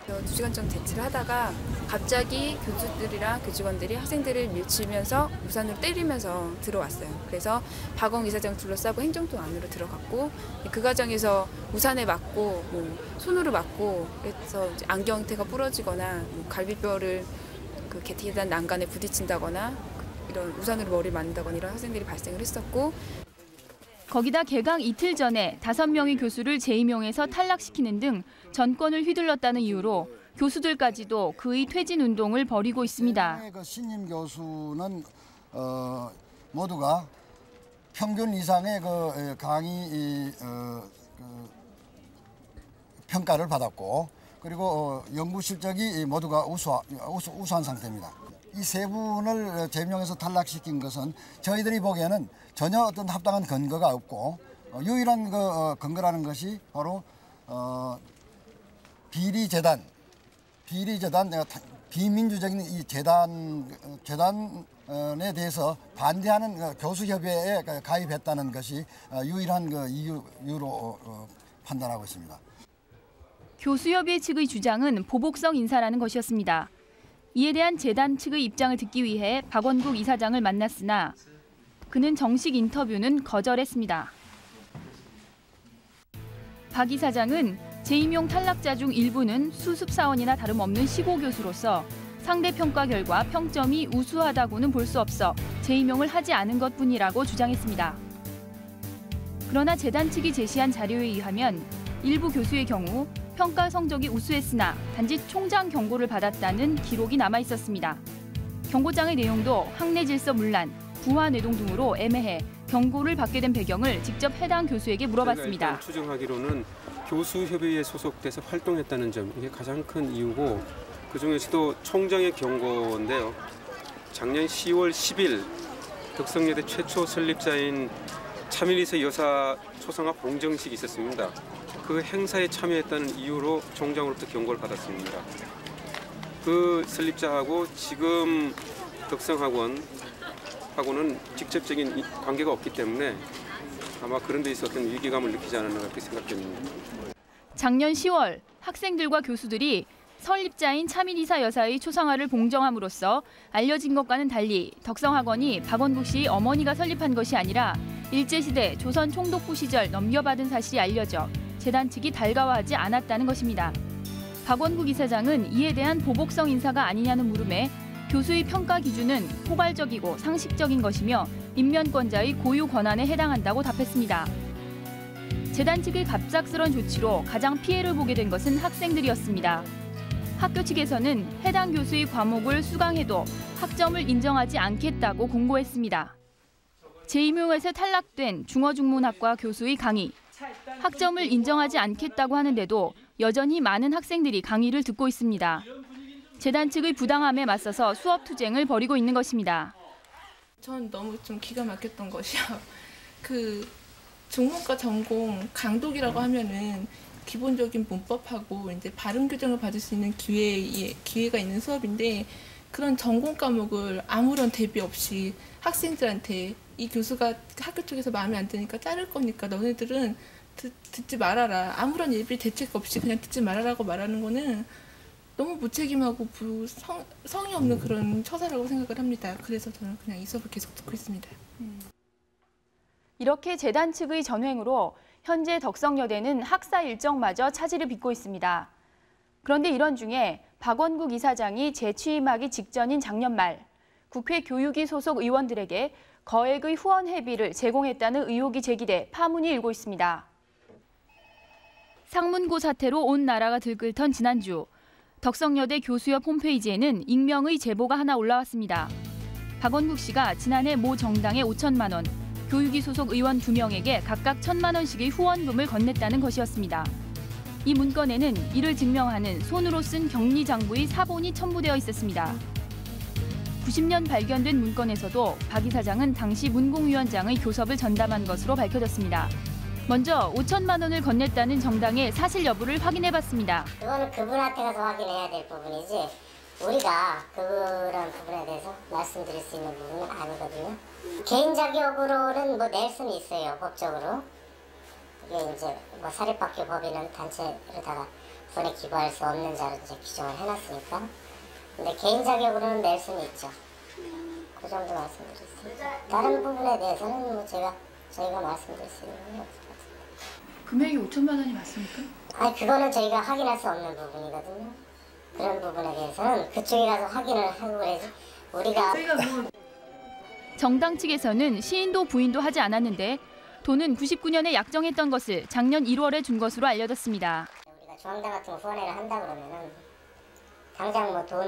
[SPEAKER 10] 두 시간 정도 대치를 하다가 갑자기 교수들이랑 교직원들이 학생들을 밀치면서 우산으로 때리면서 들어왔어요. 그래서 박원 이사장 둘러싸고 행정통 안으로 들어갔고 그 과정에서 우산에 맞고 뭐 손으로 맞고 그래서 이제 안경테가 부러지거나 뭐 갈비뼈를 그 계단 난간에 부딪힌다거나 이런 우산으로 머리를 맞는다거나 이런 학생들이 발생을 했었고
[SPEAKER 6] 거기다 개강 이틀 전에 다섯 명의 교수를 재임용해서 탈락시키는 등 전권을 휘둘렀다는 이유로 교수들까지도 그의 퇴진 운동을 벌이고 있습니다.
[SPEAKER 11] 그 신임 교수는 어, 모두가 평균 이상의 그 강의 어, 그 평가를 받았고 그리고 어, 연구 실적이 모두가 우수, 우수, 우수한 상태입니다. 이 세 분을 재임용해서 탈락시킨 것은 저희들이 보기에는 전혀 어떤 합당한 근거가 없고 어, 유일한 그 어, 근거라는 것이 바로 어, 비리재단, 비리재단, 비민주적인 이 재단, 재단에 대해서 반대하는 교수협의회에 가입했다는 것이 유일한 그 이유, 이유로 판단하고 있습니다.
[SPEAKER 6] 교수협의회 측의 주장은 보복성 인사라는 것이었습니다. 이에 대한 재단 측의 입장을 듣기 위해 박원국 이사장을 만났으나 그는 정식 인터뷰는 거절했습니다. 박 이사장은 재임용 탈락자 중 일부는 수습사원이나 다름없는 시고 교수로서 상대 평가 결과 평점이 우수하다고는 볼 수 없어 재임용을 하지 않은 것뿐이라고 주장했습니다. 그러나 재단 측이 제시한 자료에 의하면 일부 교수의 경우 평가 성적이 우수했으나 단지 총장 경고를 받았다는 기록이 남아 있었습니다. 경고장의 내용도 학내 질서 문란, 부하 내동 등으로 애매해 경고를 받게 된 배경을 직접 해당 교수에게 물어봤습니다.
[SPEAKER 12] 일단 추정하기로는 교수협의회에 소속돼서 활동했다는 점, 이게 가장 큰 이유고 그중에서도 총장의 경고인데요. 작년 시월 십일 덕성여대 최초 설립자인 차민희서 여사 초상화 봉정식이 있었습니다. 그 행사에 참여했다는 이유로 총장으로부터 경고를 받았습니다. 그 설립자하고 지금 덕성학원 하고는 직접적인 관계가 없기 때문에 아마 그런 데 있어 어떤 위기감을 느끼지 않았나 그렇게 생각됩니다.
[SPEAKER 6] 작년 시월 학생들과 교수들이 설립자인 차민희사 여사의 초상화를 봉정함으로써 알려진 것과는 달리 덕성학원이 박원국 씨의 어머니가 설립한 것이 아니라 일제시대 조선 총독부 시절 넘겨받은 사실이 알려져 재단 측이 달가워하지 않았다는 것입니다. 박원국 이사장은 이에 대한 보복성 인사가 아니냐는 물음에 교수의 평가 기준은 포괄적이고 상식적인 것이며 인면권자의 고유 권한에 해당한다고 답했습니다. 재단 측의 갑작스런 조치로 가장 피해를 보게 된 것은 학생들이었습니다. 학교 측에서는 해당 교수의 과목을 수강해도 학점을 인정하지 않겠다고 공고했습니다. 재임용에서 탈락된 중어중문학과 교수의 강의. 학점을 인정하지 않겠다고 하는데도 여전히 많은 학생들이 강의를 듣고 있습니다. 재단 측의 부당함에 맞서서 수업 투쟁을 벌이고 있는 것입니다.
[SPEAKER 13] 전 너무 좀 기가 막혔던 것이요. 그 중문과 전공 강독이라고 하면은 기본적인 문법하고 이제 발음 교정을 받을 수 있는 기회 기회가 있는 수업인데 그런 전공 과목을 아무런 대비 없이 학생들한테 이 교수가 학교 쪽에서 마음에 안 드니까 자를 거니까 너네들은 듣, 듣지 말아라. 아무런 예비 대책 없이 그냥 듣지 말아라고 말하는 거는 너무 무책임하고 부, 성, 성의 없는 그런 처사라고 생각을 합니다. 그래서 저는 그냥 이 수업을 계속 듣고 있습니다.
[SPEAKER 6] 음. 이렇게 재단 측의 전횡으로 현재 덕성여대는 학사 일정마저 차질을 빚고 있습니다. 그런데 이런 중에 박원국 이사장이 재취임하기 직전인 작년 말 국회 교육위 소속 의원들에게 거액의 후원 회비를 제공했다는 의혹이 제기돼 파문이 일고 있습니다. 상문고 사태로 온 나라가 들끓던 지난주 덕성여대 교수협 홈페이지에는 익명의 제보가 하나 올라왔습니다. 박원국 씨가 지난해 모 정당에 오천만 원, 교육위 소속 의원 두 명에게 각각 천만 원씩의 후원금을 건넸다는 것이었습니다. 이 문건에는 이를 증명하는 손으로 쓴 격리장부의 사본이 첨부되어 있었습니다. 구십 년 발견된 문건에서도 박 이사장은 당시 문공위원장의 교섭을 전담한 것으로 밝혀졌습니다. 먼저 오천만 원을 건넸다는 정당의 사실 여부를 확인해봤습니다.
[SPEAKER 14] 그거는 그분한테 가서 확인해야 될 부분이지 우리가 그런 부분에 대해서 말씀드릴 수 있는 부분은 아니거든요. 개인 자격으로는 뭐 낼 수는 있어요, 법적으로. 이게 이제 뭐 사립학교 법인은 단체로다가 후원에 기부할 수 없는 자로 이제 규정을 해놨으니까. 근데 개인 자격으로는 낼 수는 있죠. 그 정도 말씀드렸습니다. 다른 부분에 대해서는 뭐 제가 저희가 말씀드릴 수 있는 건 없을 것 같습니다.
[SPEAKER 15] 금액이 오천만 원이 맞습니까?
[SPEAKER 14] 아니 그거는 저희가 확인할 수 없는 부분이거든요. 그런 부분에 대해서는 그쪽에 가서 확인을 하고 그래야지 우리가
[SPEAKER 6] 정당 측에서는 시인도 부인도 하지 않았는데 돈은 구십구 년에 약정했던 것을 작년 일월에 준 것으로 알려졌습니다.
[SPEAKER 14] 우리가 중앙당 같은 거 후원회를 한다 그러면은 당장 뭐 돈을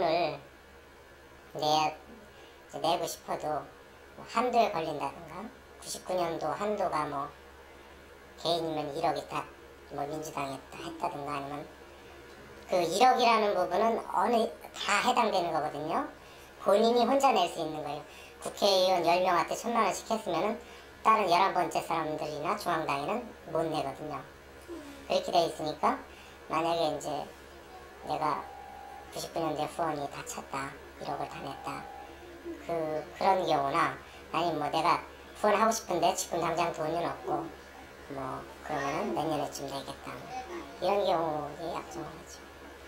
[SPEAKER 14] 내 내고 싶어도 한도에 걸린다든가 구십구 년도 한도가 뭐 개인이면 일억이 다 뭐 민주당에 했다든가 아니면 그 일억이라는 부분은 어느 다 해당되는 거거든요. 본인이 혼자 낼 수 있는 거예요. 국회의원 열 명한테 천만 원씩 했으면은 다른 열한 번째 사람들이나 중앙당에는 못 내거든요. 그렇게 돼 있으니까 만약에 이제 내가 구십구 년도에 후원이 다 찼다, 일억을 다 냈다. 그 그런 경우나 아니면 뭐 내가 후원하고 싶은데 지금 당장 돈이 없고 뭐 그러면은 내년에쯤 내겠다. 이런 경우에 약정을 하죠.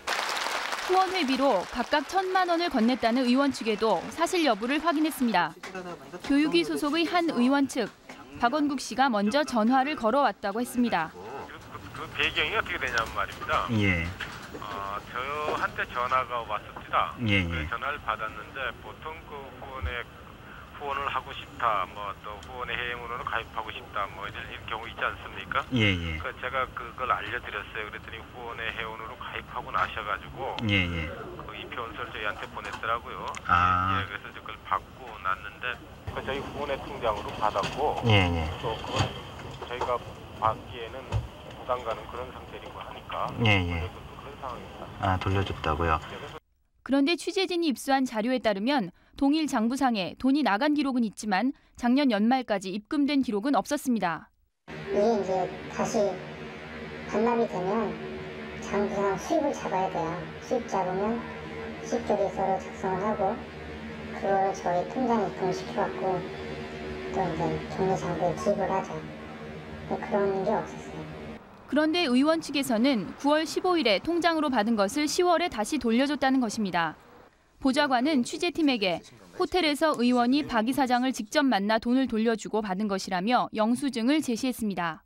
[SPEAKER 6] 후원 회비로 각각 천만 원을 건넸다는 의원 측에도 사실 여부를 확인했습니다. 교육위 소속의 한 의원 측, 박원국 씨가 먼저 전화를 걸어왔다고 했습니다.
[SPEAKER 5] 그 배경이 어떻게 되냐면 말입니다.
[SPEAKER 7] 예.
[SPEAKER 5] 어, 저한테 전화가 왔습니다.
[SPEAKER 7] 예, 예.
[SPEAKER 5] 그 전화를 받았는데 보통 그 후원에 후원을 하고 싶다, 뭐 또 후원의 해외문으로 가입하고 싶다, 뭐 이런, 이런 경우 있지 않습니까?
[SPEAKER 7] 예, 예.
[SPEAKER 5] 그 제가 그걸 알려드렸어요. 그랬더니 후원의 회원으로 가입하고 나셔가지고
[SPEAKER 7] 예, 예.
[SPEAKER 5] 그 이표원서를 저희한테 보냈더라고요.
[SPEAKER 7] 아.
[SPEAKER 5] 예, 그래서 그걸 받고 났는데 그 저희 후원의 통장으로 받았고
[SPEAKER 7] 예, 예.
[SPEAKER 5] 또 그건 저희가 받기에는 부담 가는 그런 상태이고 하니까
[SPEAKER 7] 예, 예.
[SPEAKER 5] 그런 상황입니다.
[SPEAKER 7] 아, 돌려줬다고요?
[SPEAKER 6] 그런데 취재진이 입수한 자료에 따르면 동일 장부상에 돈이 나간 기록은 있지만 작년 연말까지 입금된 기록은 없었습니다.
[SPEAKER 14] 이게 이제 다시 반납이 되면 장부상 수입을 잡아야 돼요. 수입 잡으면 수입 쪽에 서로 작성을 하고 그거를 저희 통장에 입금을 시켜갖고 또 이제 종료상부에 기입을 하죠. 그런 게 없었어요.
[SPEAKER 6] 그런데 의원 측에서는 구월 십오일에 통장으로 받은 것을 시월에 다시 돌려줬다는 것입니다. 보좌관은 취재팀에게 호텔에서 의원이 박 이사장을 직접 만나 돈을 돌려주고 받은 것이라며 영수증을 제시했습니다.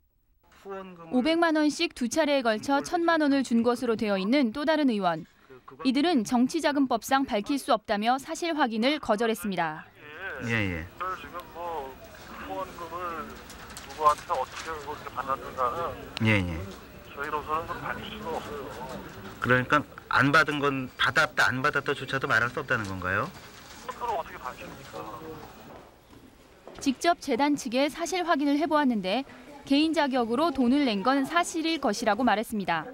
[SPEAKER 6] 오백만 원씩 두 차례에 걸쳐 천만 원을 준 것으로 되어 있는 또 다른 의원. 이들은 정치자금법상 밝힐 수 없다며 사실 확인을 거절했습니다.
[SPEAKER 7] 예, 예.
[SPEAKER 5] 지금 뭐 후원금을 누구한테 어떻게 그렇게 받았는가는
[SPEAKER 7] 예, 예.
[SPEAKER 5] 저희로서는 좀 밝힐 수가 없어요.
[SPEAKER 7] 그러니까 안 받은 건 받았다 안 받았다조차도 말할 수 없다는 건가요?
[SPEAKER 5] 그걸 어떻게 밝힙니까?
[SPEAKER 6] 직접 재단 측에 사실 확인을 해보았는데 개인 자격으로 돈을 낸 건 사실일 것이라고 말했습니다.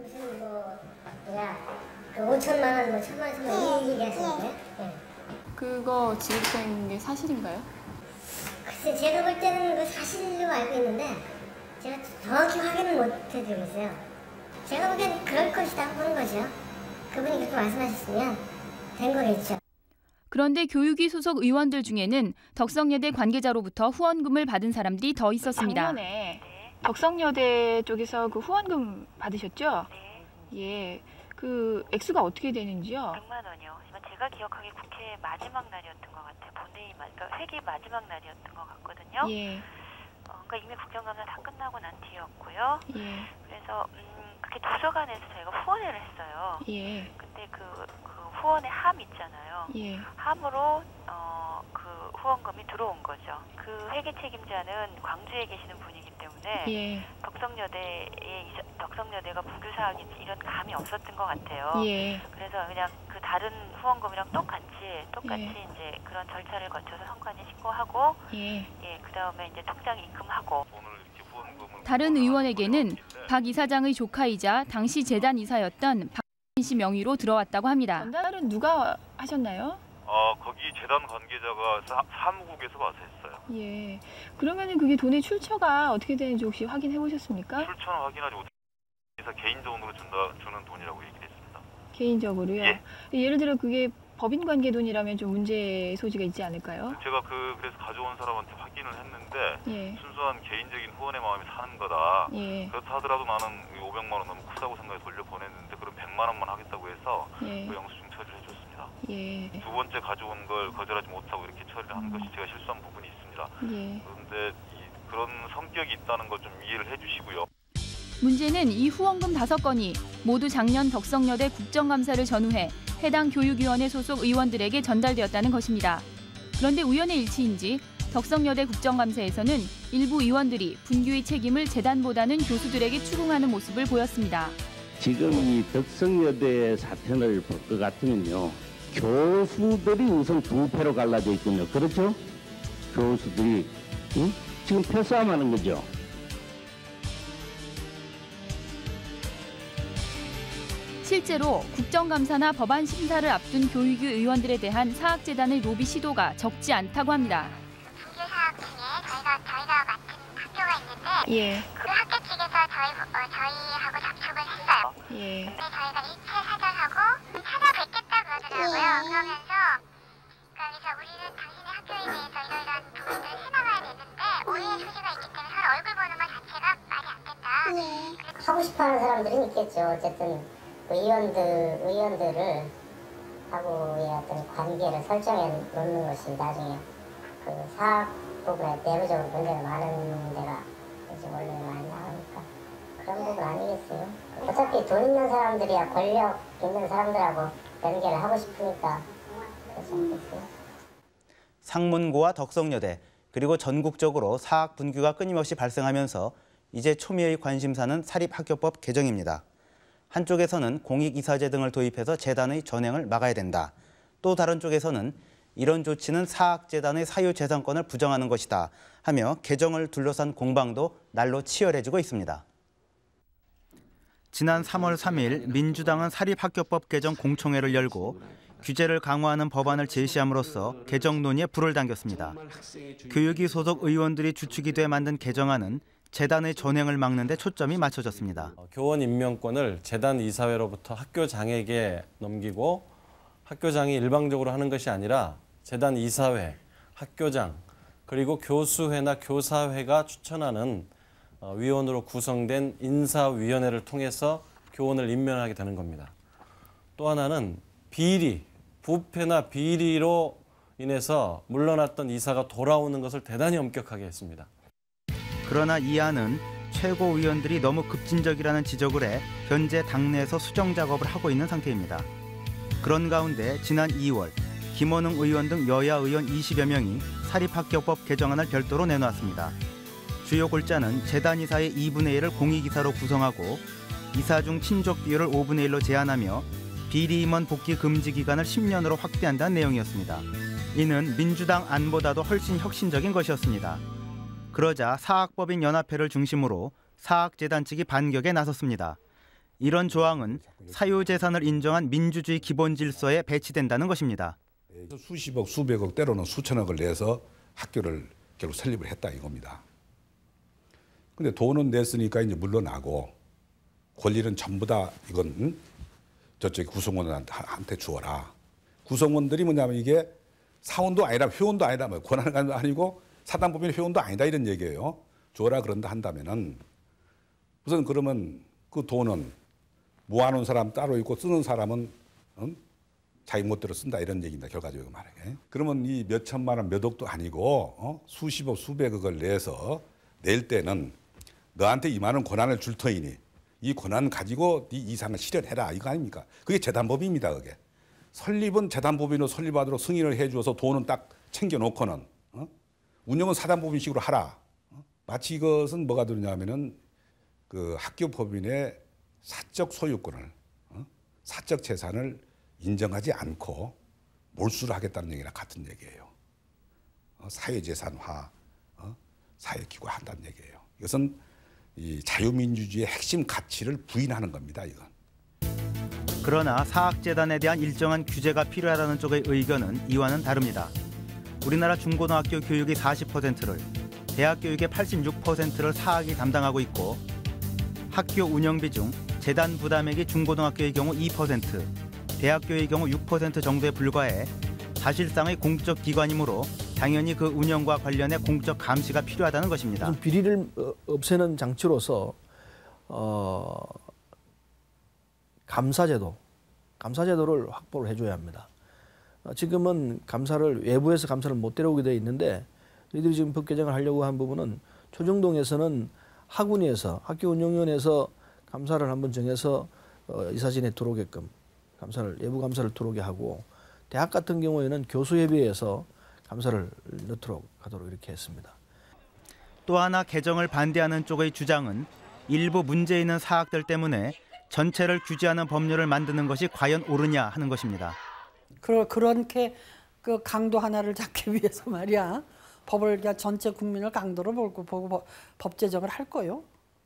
[SPEAKER 14] 그 오천만 원, 뭐 천만 원, 천만 이 얘기하시는데? 네.
[SPEAKER 10] 그거 지급된 게 사실인가요?
[SPEAKER 14] 글쎄, 제가 볼 때는 그 사실로 알고 있는데 제가 정확히 확인은 못 해드리고 있어요. 제가 보기엔 그럴 것이다 보는 거죠. 그분이 그렇게 말씀하셨으면 된 거겠죠.
[SPEAKER 6] 그런데 교육위 소속 의원들 중에는 덕성여대 관계자로부터 후원금을 받은 사람들이 더 있었습니다.
[SPEAKER 10] 작년에 덕성여대 쪽에서 그 후원금 받으셨죠? 네. 예. 그 액수가 어떻게 되는지요?
[SPEAKER 16] 백만 원이요. 제가 기억하기에 국회 마지막 날이었던 것 같아요. 본회의, 그러니까 회기 마지막 날이었던 것 같거든요.
[SPEAKER 10] 예.
[SPEAKER 16] 어, 그러니까 이미 국정감사 다 끝나고 난 뒤였고요.
[SPEAKER 10] 예.
[SPEAKER 16] 그래서 음, 그게 도서관에서 저희가 후원회를 했어요.
[SPEAKER 10] 예.
[SPEAKER 16] 근데 그, 그 후원의 함 있잖아요.
[SPEAKER 10] 예.
[SPEAKER 16] 함으로 어, 그 후원금이 들어온 거죠. 그 회계 책임자는 광주에 계시는 분이기 때문에
[SPEAKER 10] 예.
[SPEAKER 16] 덕성여대에 덕성여대가 국유사학이 이런 감이 없었던 것 같아요.
[SPEAKER 10] 예.
[SPEAKER 16] 그래서 그냥 그 다른 후원금이랑 똑같이 똑같이
[SPEAKER 10] 예.
[SPEAKER 16] 이제 그런 절차를 거쳐서 선관위 신고하고
[SPEAKER 10] 예.
[SPEAKER 16] 예, 그다음에 이제 통장에 입금하고
[SPEAKER 6] 다른 의원에게는 박 이사장의 조카이자 당시 재단 이사였던 박진 씨 명의로 들어왔다고 합니다.
[SPEAKER 10] 전달은 누가 하셨나요?
[SPEAKER 5] 어, 거기 재단 관계자가 사, 사무국에서 와서 했어요.
[SPEAKER 10] 예. 그러면은 그게 돈의 출처가 어떻게 되는지 혹시 확인해 보셨습니까?
[SPEAKER 5] 출처는 확인하지 못해서 개인적으로 준다, 주는 돈이라고 얘기했습니다.
[SPEAKER 10] 개인적으로요?
[SPEAKER 5] 예.
[SPEAKER 10] 예를 들어 그게 법인 관계 돈이라면 좀 문제 소지가 있지 않을까요?
[SPEAKER 5] 제가 그 그래서 가져온 사람한테 확인을 했는데
[SPEAKER 10] 예.
[SPEAKER 5] 순수한 개인적인 후원의 마음이 사는 거다.
[SPEAKER 10] 예.
[SPEAKER 5] 그렇다 하더라도 나는 오백만 원 너무 크다고 생각해 돌려보냈는데 그럼 해서
[SPEAKER 13] 예.
[SPEAKER 5] 그 영수증 처리를 해줬습니다.
[SPEAKER 13] 예.
[SPEAKER 5] 두 번째 가져온 걸 거절하지 못하고 이렇게 처리를 한 것이 제가 실수한 부분이 있습니다.
[SPEAKER 13] 예.
[SPEAKER 5] 그런데 이, 그런 성격이 있다는 걸 좀 이해를 해주시고요.
[SPEAKER 6] 문제는 이 후원금 다섯 건이 모두 작년 덕성여대 국정감사를 전후해 해당 교육위원회 소속 의원들에게 전달되었다는 것입니다. 그런데 우연의 일치인지 덕성여대 국정감사에서는 일부 의원들이 분규의 책임을 재단보다는 교수들에게 추궁하는 모습을 보였습니다.
[SPEAKER 17] 지금 이 덕성여대 사태를 볼 것 같으면요. 교수들이 우선 두 패로 갈라져 있군요. 그렇죠? 교수들이 응? 지금 패싸움하는 거죠.
[SPEAKER 6] 실제로 국정감사나 법안 심사를 앞둔 교육위 의원들에 대한 사학재단의 로비 시도가 적지 않다고 합니다.
[SPEAKER 18] 분규사학 중에 저희가 저희가 맡은 학교가 있는데
[SPEAKER 13] 예.
[SPEAKER 18] 그 학교 측에서 저희 어, 저희하고 접촉을 했어요.
[SPEAKER 13] 예.
[SPEAKER 18] 근데 저희가 일체 사절하고 찾아뵙겠다 그러더라고요. 그러면서 그러면서 우리는 당신의 학교에 대해서 이러이러한 부분들을 해나가야 되는데 오해의 소지가 있기 때문에 서로 얼굴 보는 것 자체가 말이 안 된다.
[SPEAKER 14] 하고 싶어하는 사람들은 있겠죠. 어쨌든 의원들 의원들을 하고의 어떤 관계를 설정해 놓는 것이 나중에 그 사학 부분에 내부적으로 문제가 많은 데가 이제 원래 많이 나오니까 그런 부분 아니겠어요. 어차피 돈 있는 사람들이야 권력 있는 사람들하고 연계를 하고 싶으니까 그렇지 않겠어요.
[SPEAKER 19] 상문고와 덕성여대 그리고 전국적으로 사학 분규가 끊임없이 발생하면서 이제 초미의 관심사는 사립학교법 개정입니다. 한쪽에서는 공익이사제 등을 도입해서 재단의 전횡을 막아야 된다. 또 다른 쪽에서는 이런 조치는 사학재단의 사유재산권을 부정하는 것이다 하며 개정을 둘러싼 공방도 날로 치열해지고 있습니다. 지난 삼월 삼일 민주당은 사립학교법 개정 공청회를 열고 규제를 강화하는 법안을 제시함으로써 개정 논의에 불을 당겼습니다. 교육위 소속 의원들이 주축이 돼 만든 개정안은 재단의 전횡을 막는 데 초점이 맞춰졌습니다.
[SPEAKER 20] 교원 임명권을 재단 이사회로부터 학교장에게 넘기고 학교장이 일방적으로 하는 것이 아니라 재단 이사회, 학교장, 그리고 교수회나 교사회가 추천하는 위원으로 구성된 인사위원회를 통해서 교원을 임명하게 되는 겁니다. 또 하나는 비리, 부패나 비리로 인해서 물러났던 이사가 돌아오는 것을 대단히 엄격하게 했습니다.
[SPEAKER 19] 그러나 이 안은 최고위원들이 너무 급진적이라는 지적을 해 현재 당내에서 수정 작업을 하고 있는 상태입니다. 그런 가운데 지난 이월 김원웅 의원 등 여야 의원 이십여 명이 사립학교법 개정안을 별도로 내놓았습니다. 주요 골자는 재단 이사의 이분의 일을 공익이사로 구성하고 이사 중 친족 비율을 오분의 일로 제한하며 비리 임원 복귀 금지 기간을 십 년으로 확대한다는 내용이었습니다. 이는 민주당 안보다도 훨씬 혁신적인 것이었습니다. 그러자 사학법인 연합회를 중심으로 사학재단 측이 반격에 나섰습니다. 이런 조항은 사유재산을 인정한 민주주의 기본 질서에 배치된다는 것입니다.
[SPEAKER 22] 수십억, 수백억, 때로는 수천억을 내서 학교를 결국 설립을 했다 이겁니다. 근데 돈은 냈으니까 이제 물러나고 권리는 전부 다 이건 저쪽 구성원한테 주어라. 구성원들이 뭐냐면 이게 사원도 아니라 회원도 아니라 뭐 권한도 아니고 사단법인 회원도 아니다 이런 얘기예요. 줘라 그런다 한다면은 우선 그러면 그 돈은 모아놓은 사람 따로 있고 쓰는 사람은 응? 자기 멋대로 쓴다 이런 얘기입니다. 결과적으로 말하게. 그러면 이 몇 천만 원 몇 억도 아니고 어? 수십억 수백억을 내서 낼 때는 너한테 이만한 권한을 줄 터이니 이 권한 가지고 네 이상을 실현해라 이거 아닙니까? 그게 재단법인입니다. 그게. 설립은 재단법인으로 설립하도록 승인을 해주어서 돈은 딱 챙겨놓고는 어? 운영은 사단법인식으로 하라. 어? 마치 이것은 뭐가 되냐면은 그 학교법인의 사적 소유권을 어? 사적 재산을 인정하지 않고 몰수를 하겠다는 얘기랑 같은 얘기예요. 어? 사회재산화, 어? 사회기구화 한다는 얘기예요. 이것은 이 자유민주주의의 핵심 가치를 부인하는 겁니다. 이건.
[SPEAKER 19] 그러나 사학재단에 대한 일정한 규제가 필요하다는 쪽의 의견은 이와는 다릅니다. 우리나라 중고등학교 교육의 사십 퍼센트를, 대학 교육의 팔십육 퍼센트를 사학이 담당하고 있고 학교 운영비 중 재단 부담액이 중고등학교의 경우 이 퍼센트, 대학교의 경우 육 퍼센트 정도에 불과해 사실상의 공적 기관이므로 당연히 그 운영과 관련해 공적 감시가 필요하다는 것입니다.
[SPEAKER 26] 비리를 없애는 장치로서 어, 감사제도
[SPEAKER 1] 감사 제도를 확보를 해줘야 합니다. 지금은 감사를 외부에서 감사를 못 데려오게 되어 있는데 저희들이 지금 법 개정을 하려고 한 부분은 초정동에서는 학운위에서 학교운영위원회에서 감사를 한번 정해서 이사진에 들어오게끔 감사를 외부 감사를 들어오게 하고 대학 같은 경우에는 교수협의회에서 감사를 넣도록 하도록 이렇게 했습니다.
[SPEAKER 19] 또 하나 개정을 반대하는 쪽의 주장은 일부 문제 있는 사학들 때문에 전체를 규제하는 법률을 만드는 것이 과연 옳으냐 하는 것입니다.
[SPEAKER 2] 그러, 그렇게 그 강도 하나를 잡기 위해서 말이야. 법을 그냥 전체 국민을 강도로 보고, 보고 법, 법 제정을 할 거요.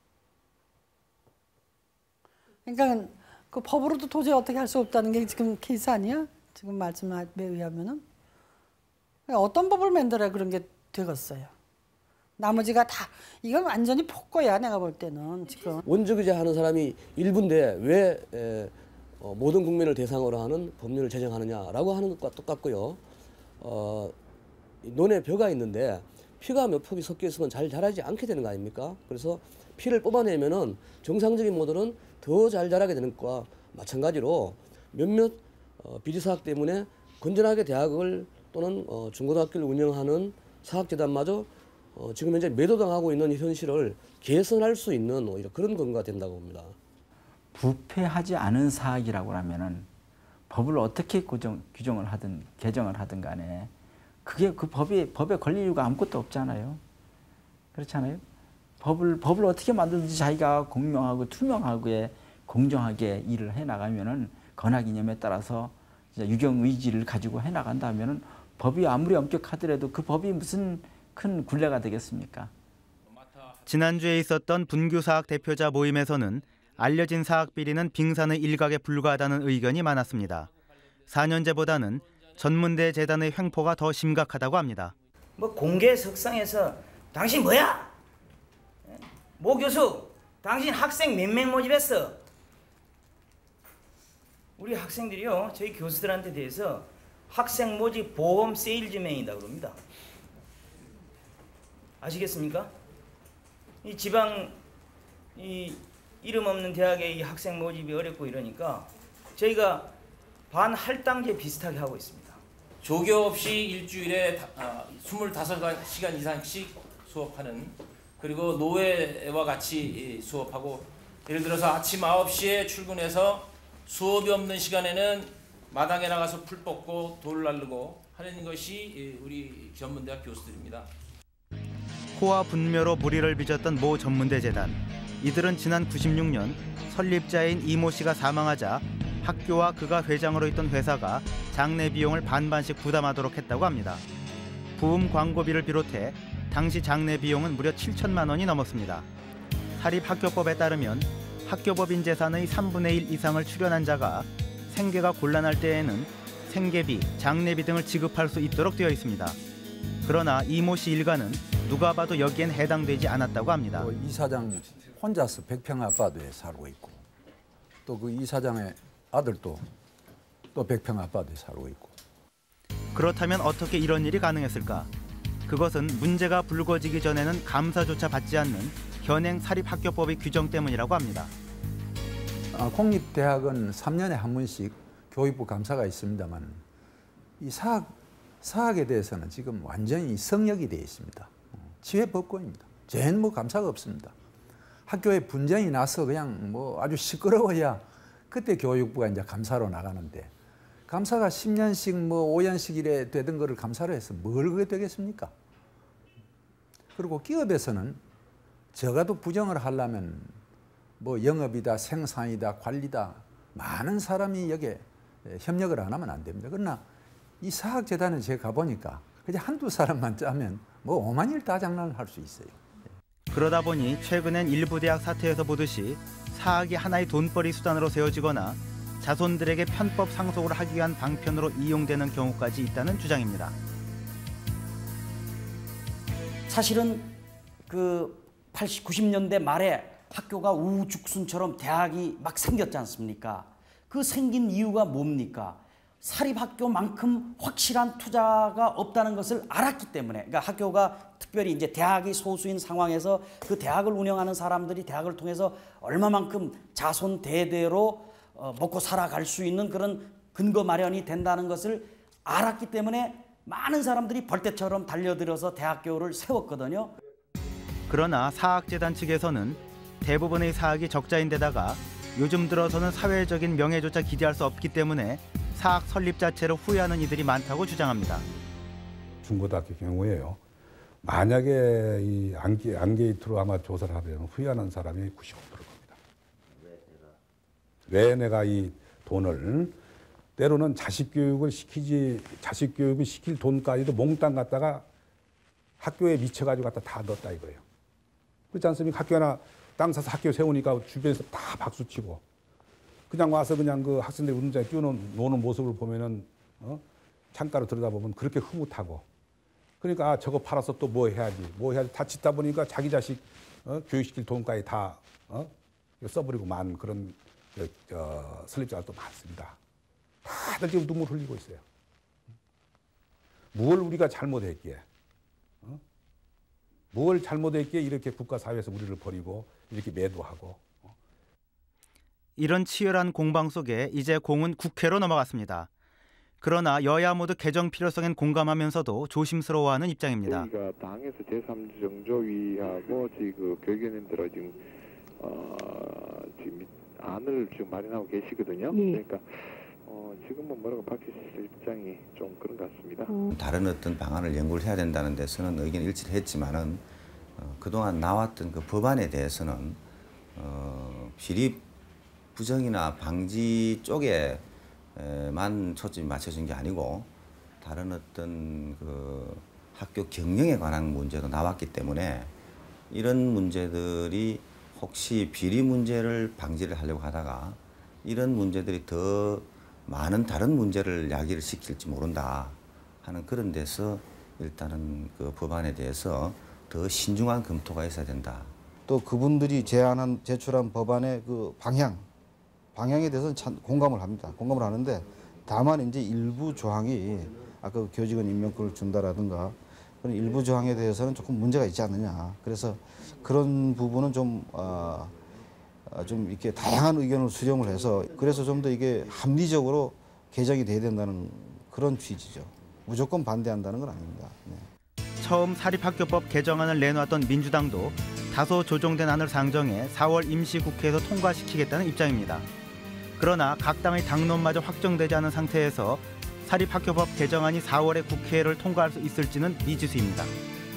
[SPEAKER 2] 그러니까 그 법으로도 도저히 어떻게 할 수 없다는 게 지금 케이스 아니야? 지금 말씀에 의하면은 어떤 법을 만들어야 그런 게 되겠어요. 나머지가 다 이건 완전히 폭거야 내가 볼 때는 지금.
[SPEAKER 3] 원조 규제하는 사람이 일부인데 왜 에, 어, 모든 국민을 대상으로 하는 법률을 제정하느냐라고 하는 것과 똑같고요. 어, 논에 벼가 있는데 피가 몇 폭이 섞여 있으면 잘 자라지 않게 되는 거 아닙니까? 그래서 피를 뽑아내면은 정상적인 모델은 더 잘 자라게 되는 것과 마찬가지로 몇몇 어, 비리 사학 때문에 건전하게 대학을 또는 어, 중고등학교를 운영하는 사학재단마저 어, 지금 현재 매도당하고 있는 현실을 개선할 수 있는 오히려 그런 근거가 된다고 봅니다.
[SPEAKER 8] 부패하지 않은 사학이라고 하면은 법을 어떻게 고정, 규정을 하든 개정을 하든 간에 그게 그 법이 법에 걸릴 이유가 아무것도 없잖아요. 그렇잖아요. 법을 법을 어떻게 만들든지 자기가 공명하고 투명하게 공정하게 일을 해 나가면은 건학 이념에 따라서 유경 의지를 가지고 해 나간다면은 법이 아무리 엄격하더라도 그 법이 무슨 큰 굴레가 되겠습니까?
[SPEAKER 19] 지난주에 있었던 분규사학 대표자 모임에서는 알려진 사학 비리는 빙산의 일각에 불과하다는 의견이 많았습니다. 사 년제보다는 전문대 재단의 횡포가 더 심각하다고 합니다.
[SPEAKER 4] 뭐 공개 석상에서 당신 뭐야? 모 교수, 당신 학생 몇 명 모집했어? 우리 학생들이요, 저희 교수들한테 대해서 학생 모집 보험 세일즈맨이다 그럽니다. 아시겠습니까? 이 지방 이 이름 없는 대학에 이 학생 모집이 어렵고 이러니까 저희가 반할당제 비슷하게 하고 있습니다.
[SPEAKER 23] 조교 없이 일주일에 스물다섯 시간 이상씩 수업하는, 그리고 노예와 같이 수업하고, 예를 들어서 아침 아홉 시에 출근해서 수업이 없는 시간에는 마당에 나가서 풀 뽑고 돌 날르고 하는 것이 우리 전문대학 교수들입니다.
[SPEAKER 19] 호화 분묘로 무리를 빚었던 모 전문대 재단. 이들은 지난 구십육 년 설립자인 이모 씨가 사망하자 학교와 그가 회장으로 있던 회사가 장례 비용을 반반씩 부담하도록 했다고 합니다. 부음 광고비를 비롯해 당시 장례 비용은 무려 칠천만 원이 넘었습니다. 사립학교법에 따르면 학교법인 재산의 삼분의 일 이상을 출연한 자가 생계가 곤란할 때에는 생계비, 장례비 등을 지급할 수 있도록 되어 있습니다. 그러나 이모 씨 일가는 누가 봐도 여기엔 해당되지 않았다고 합니다.
[SPEAKER 26] 뭐 이사장 혼자서 백평 아파트에 살고 있고, 또 그 이사장의 아들도 또 백평 아파트에 살고 있고.
[SPEAKER 19] 그렇다면 어떻게 이런 일이 가능했을까? 그것은 문제가 불거지기 전에는 감사조차 받지 않는 현행 사립학교법의 규정 때문이라고 합니다.
[SPEAKER 26] 아, 공립대학은 삼 년에 한 번씩 교육부 감사가 있습니다만 이 사학, 사학에 대해서는 지금 완전히 성역이 되어 있습니다. 지회법권입니다. 쟤는 뭐 감사가 없습니다. 학교에 분쟁이 나서 그냥 뭐 아주 시끄러워야 그때 교육부가 이제 감사로 나가는데, 감사가 십 년씩 뭐 오 년씩 이래 되던 거를 감사로 해서 뭘 그게 되겠습니까? 그리고 기업에서는 적어도 부정을 하려면 뭐 영업이다, 생산이다, 관리다 많은 사람이 여기에 협력을 안 하면 안 됩니다. 그러나 이 사학재단에 제가 가보니까 그냥 한두 사람만 짜면 뭐 오만 일 다 장난을 할 수 있어요.
[SPEAKER 19] 그러다 보니 최근엔 일부 대학 사태에서 보듯이 사학이 하나의 돈벌이 수단으로 세워지거나 자손들에게 편법 상속을 하기 위한 방편으로 이용되는 경우까지 있다는 주장입니다.
[SPEAKER 27] 사실은 그 팔십, 구십 년대 말에 학교가 우후죽순처럼 대학이 막 생겼지 않습니까? 그 생긴 이유가 뭡니까? 사립학교만큼 확실한 투자가 없다는 것을 알았기 때문에, 그러니까 학교가 특별히 이제 대학이 소수인 상황에서 그 대학을 운영하는 사람들이 대학을 통해서 얼마만큼 자손 대대로 어, 먹고 살아갈 수 있는 그런 근거 마련이 된다는 것을 알았기 때문에 많은 사람들이 벌떼처럼 달려들어서 대학교를 세웠거든요.
[SPEAKER 19] 그러나 사학재단 측에서는 대부분의 사학이 적자인데다가 요즘 들어서는 사회적인 명예조차 기대할 수 없기 때문에 사학 설립 자체를 후회하는 이들이 많다고 주장합니다.
[SPEAKER 22] 중고등학교 경우에요. 만약에 이 안게, 안게이트로 아마 조사를 하면 후회하는 사람이 구십오 퍼센트입니다. 왜 내가 이 돈을 때로는 자식 교육을 시키지 자식 교육을 시킬 돈까지도 몽땅 갖다가 학교에 미쳐가지고 갖다 다 넣었다 이거예요. 그렇지 않습니까? 학교 하나 땅 사서 학교 세우니까 주변에서 다 박수치고 그냥 와서 그냥 그 학생들 운동장에 뛰어노는 노는 모습을 보면은 어? 창가로 들여다보면 그렇게 흐뭇하고 그러니까 아, 저거 팔아서 또 뭐 해야지 뭐 해야지 다 짓다 보니까 자기 자식 어? 교육시킬 돈까지 다 어? 써버리고 만 그런 저, 저, 설립자가 또 많습니다. 다들 지금 눈물 흘리고 있어요. 뭘 우리가 잘못했기에 어? 뭘 잘못했기에 이렇게 국가사회에서 우리를 버리고 이렇게 매도하고 어?
[SPEAKER 19] 이런 치열한 공방 속에 이제 공은 국회로 넘어갔습니다. 그러나 여야 모두 개정 필요성엔 공감하면서도 조심스러워하는 입장입니다.
[SPEAKER 9] 저희가 당에서 제삼 정조위하고 지금 교육위원님들은 지금 어, 지금 안을 지금 마련하고 계시거든요. 예. 그러니까 어, 지금은 뭐라고 밝히실 입장이 좀 그런 것 같습니다.
[SPEAKER 11] 음. 다른 어떤 방안을 연구를 해야 된다는 데서는 의견 일치를 했지만은 어, 그동안 나왔던 그 법안에 대해서는 어, 비리 부정이나 방지 쪽에 만 초점이 맞춰진 게 아니고 다른 어떤 그 학교 경영에 관한 문제도 나왔기 때문에 이런 문제들이 혹시 비리 문제를 방지를 하려고 하다가 이런 문제들이 더 많은 다른 문제를 야기를 시킬지 모른다 하는 그런 데서 일단은 그 법안에 대해서 더 신중한 검토가 있어야 된다.
[SPEAKER 12] 또 그분들이 제안한 제출한 법안의 그 방향 방향에 대해서는 참 공감을 합니다. 공감을 하는데 다만 이제 일부 조항이 아까 교직원 임명권을 준다라든가 그런 일부 조항에 대해서는 조금 문제가 있지 않느냐. 그래서 그런 부분은 좀, 어, 좀 이렇게 다양한 의견을 수렴을 해서 그래서 좀 더 이게 합리적으로 개정이 돼야 된다는 그런 취지죠. 무조건 반대한다는 건 아닙니다. 네.
[SPEAKER 19] 처음 사립학교법 개정안을 내놓았던 민주당도 다소 조정된 안을 상정해 사월 임시국회에서 통과시키겠다는 입장입니다. 그러나 각 당의 당론마저 확정되지 않은 상태에서 사립학교법 개정안이 사월에 국회를 통과할 수 있을지는 미지수입니다.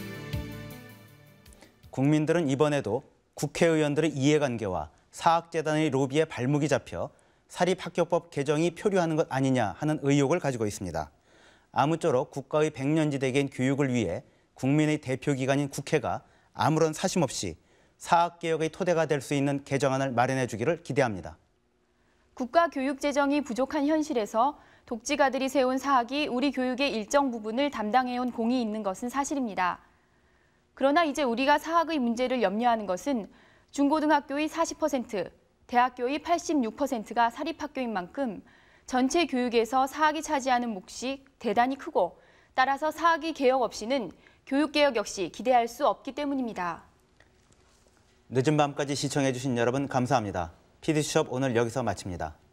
[SPEAKER 19] 국민들은 이번에도 국회의원들의 이해관계와 사학재단의 로비에 발목이 잡혀 사립학교법 개정이 표류하는 것 아니냐 하는 의혹을 가지고 있습니다. 아무쪼록 국가의 백년지대계인 교육을 위해 국민의 대표기관인 국회가 아무런 사심 없이 사학개혁의 토대가 될 수 있는 개정안을 마련해 주기를 기대합니다.
[SPEAKER 6] 국가 교육 재정이 부족한 현실에서 독지가들이 세운 사학이 우리 교육의 일정 부분을 담당해온 공이 있는 것은 사실입니다. 그러나 이제 우리가 사학의 문제를 염려하는 것은 중고등학교의 사십 퍼센트, 대학교의 팔십육 퍼센트가 사립학교인 만큼 전체 교육에서 사학이 차지하는 몫이 대단히 크고 따라서 사학의 개혁 없이는 교육개혁 역시 기대할 수 없기 때문입니다.
[SPEAKER 19] 늦은 밤까지 시청해 주신 여러분 감사합니다. 피디수첩 오늘 여기서 마칩니다.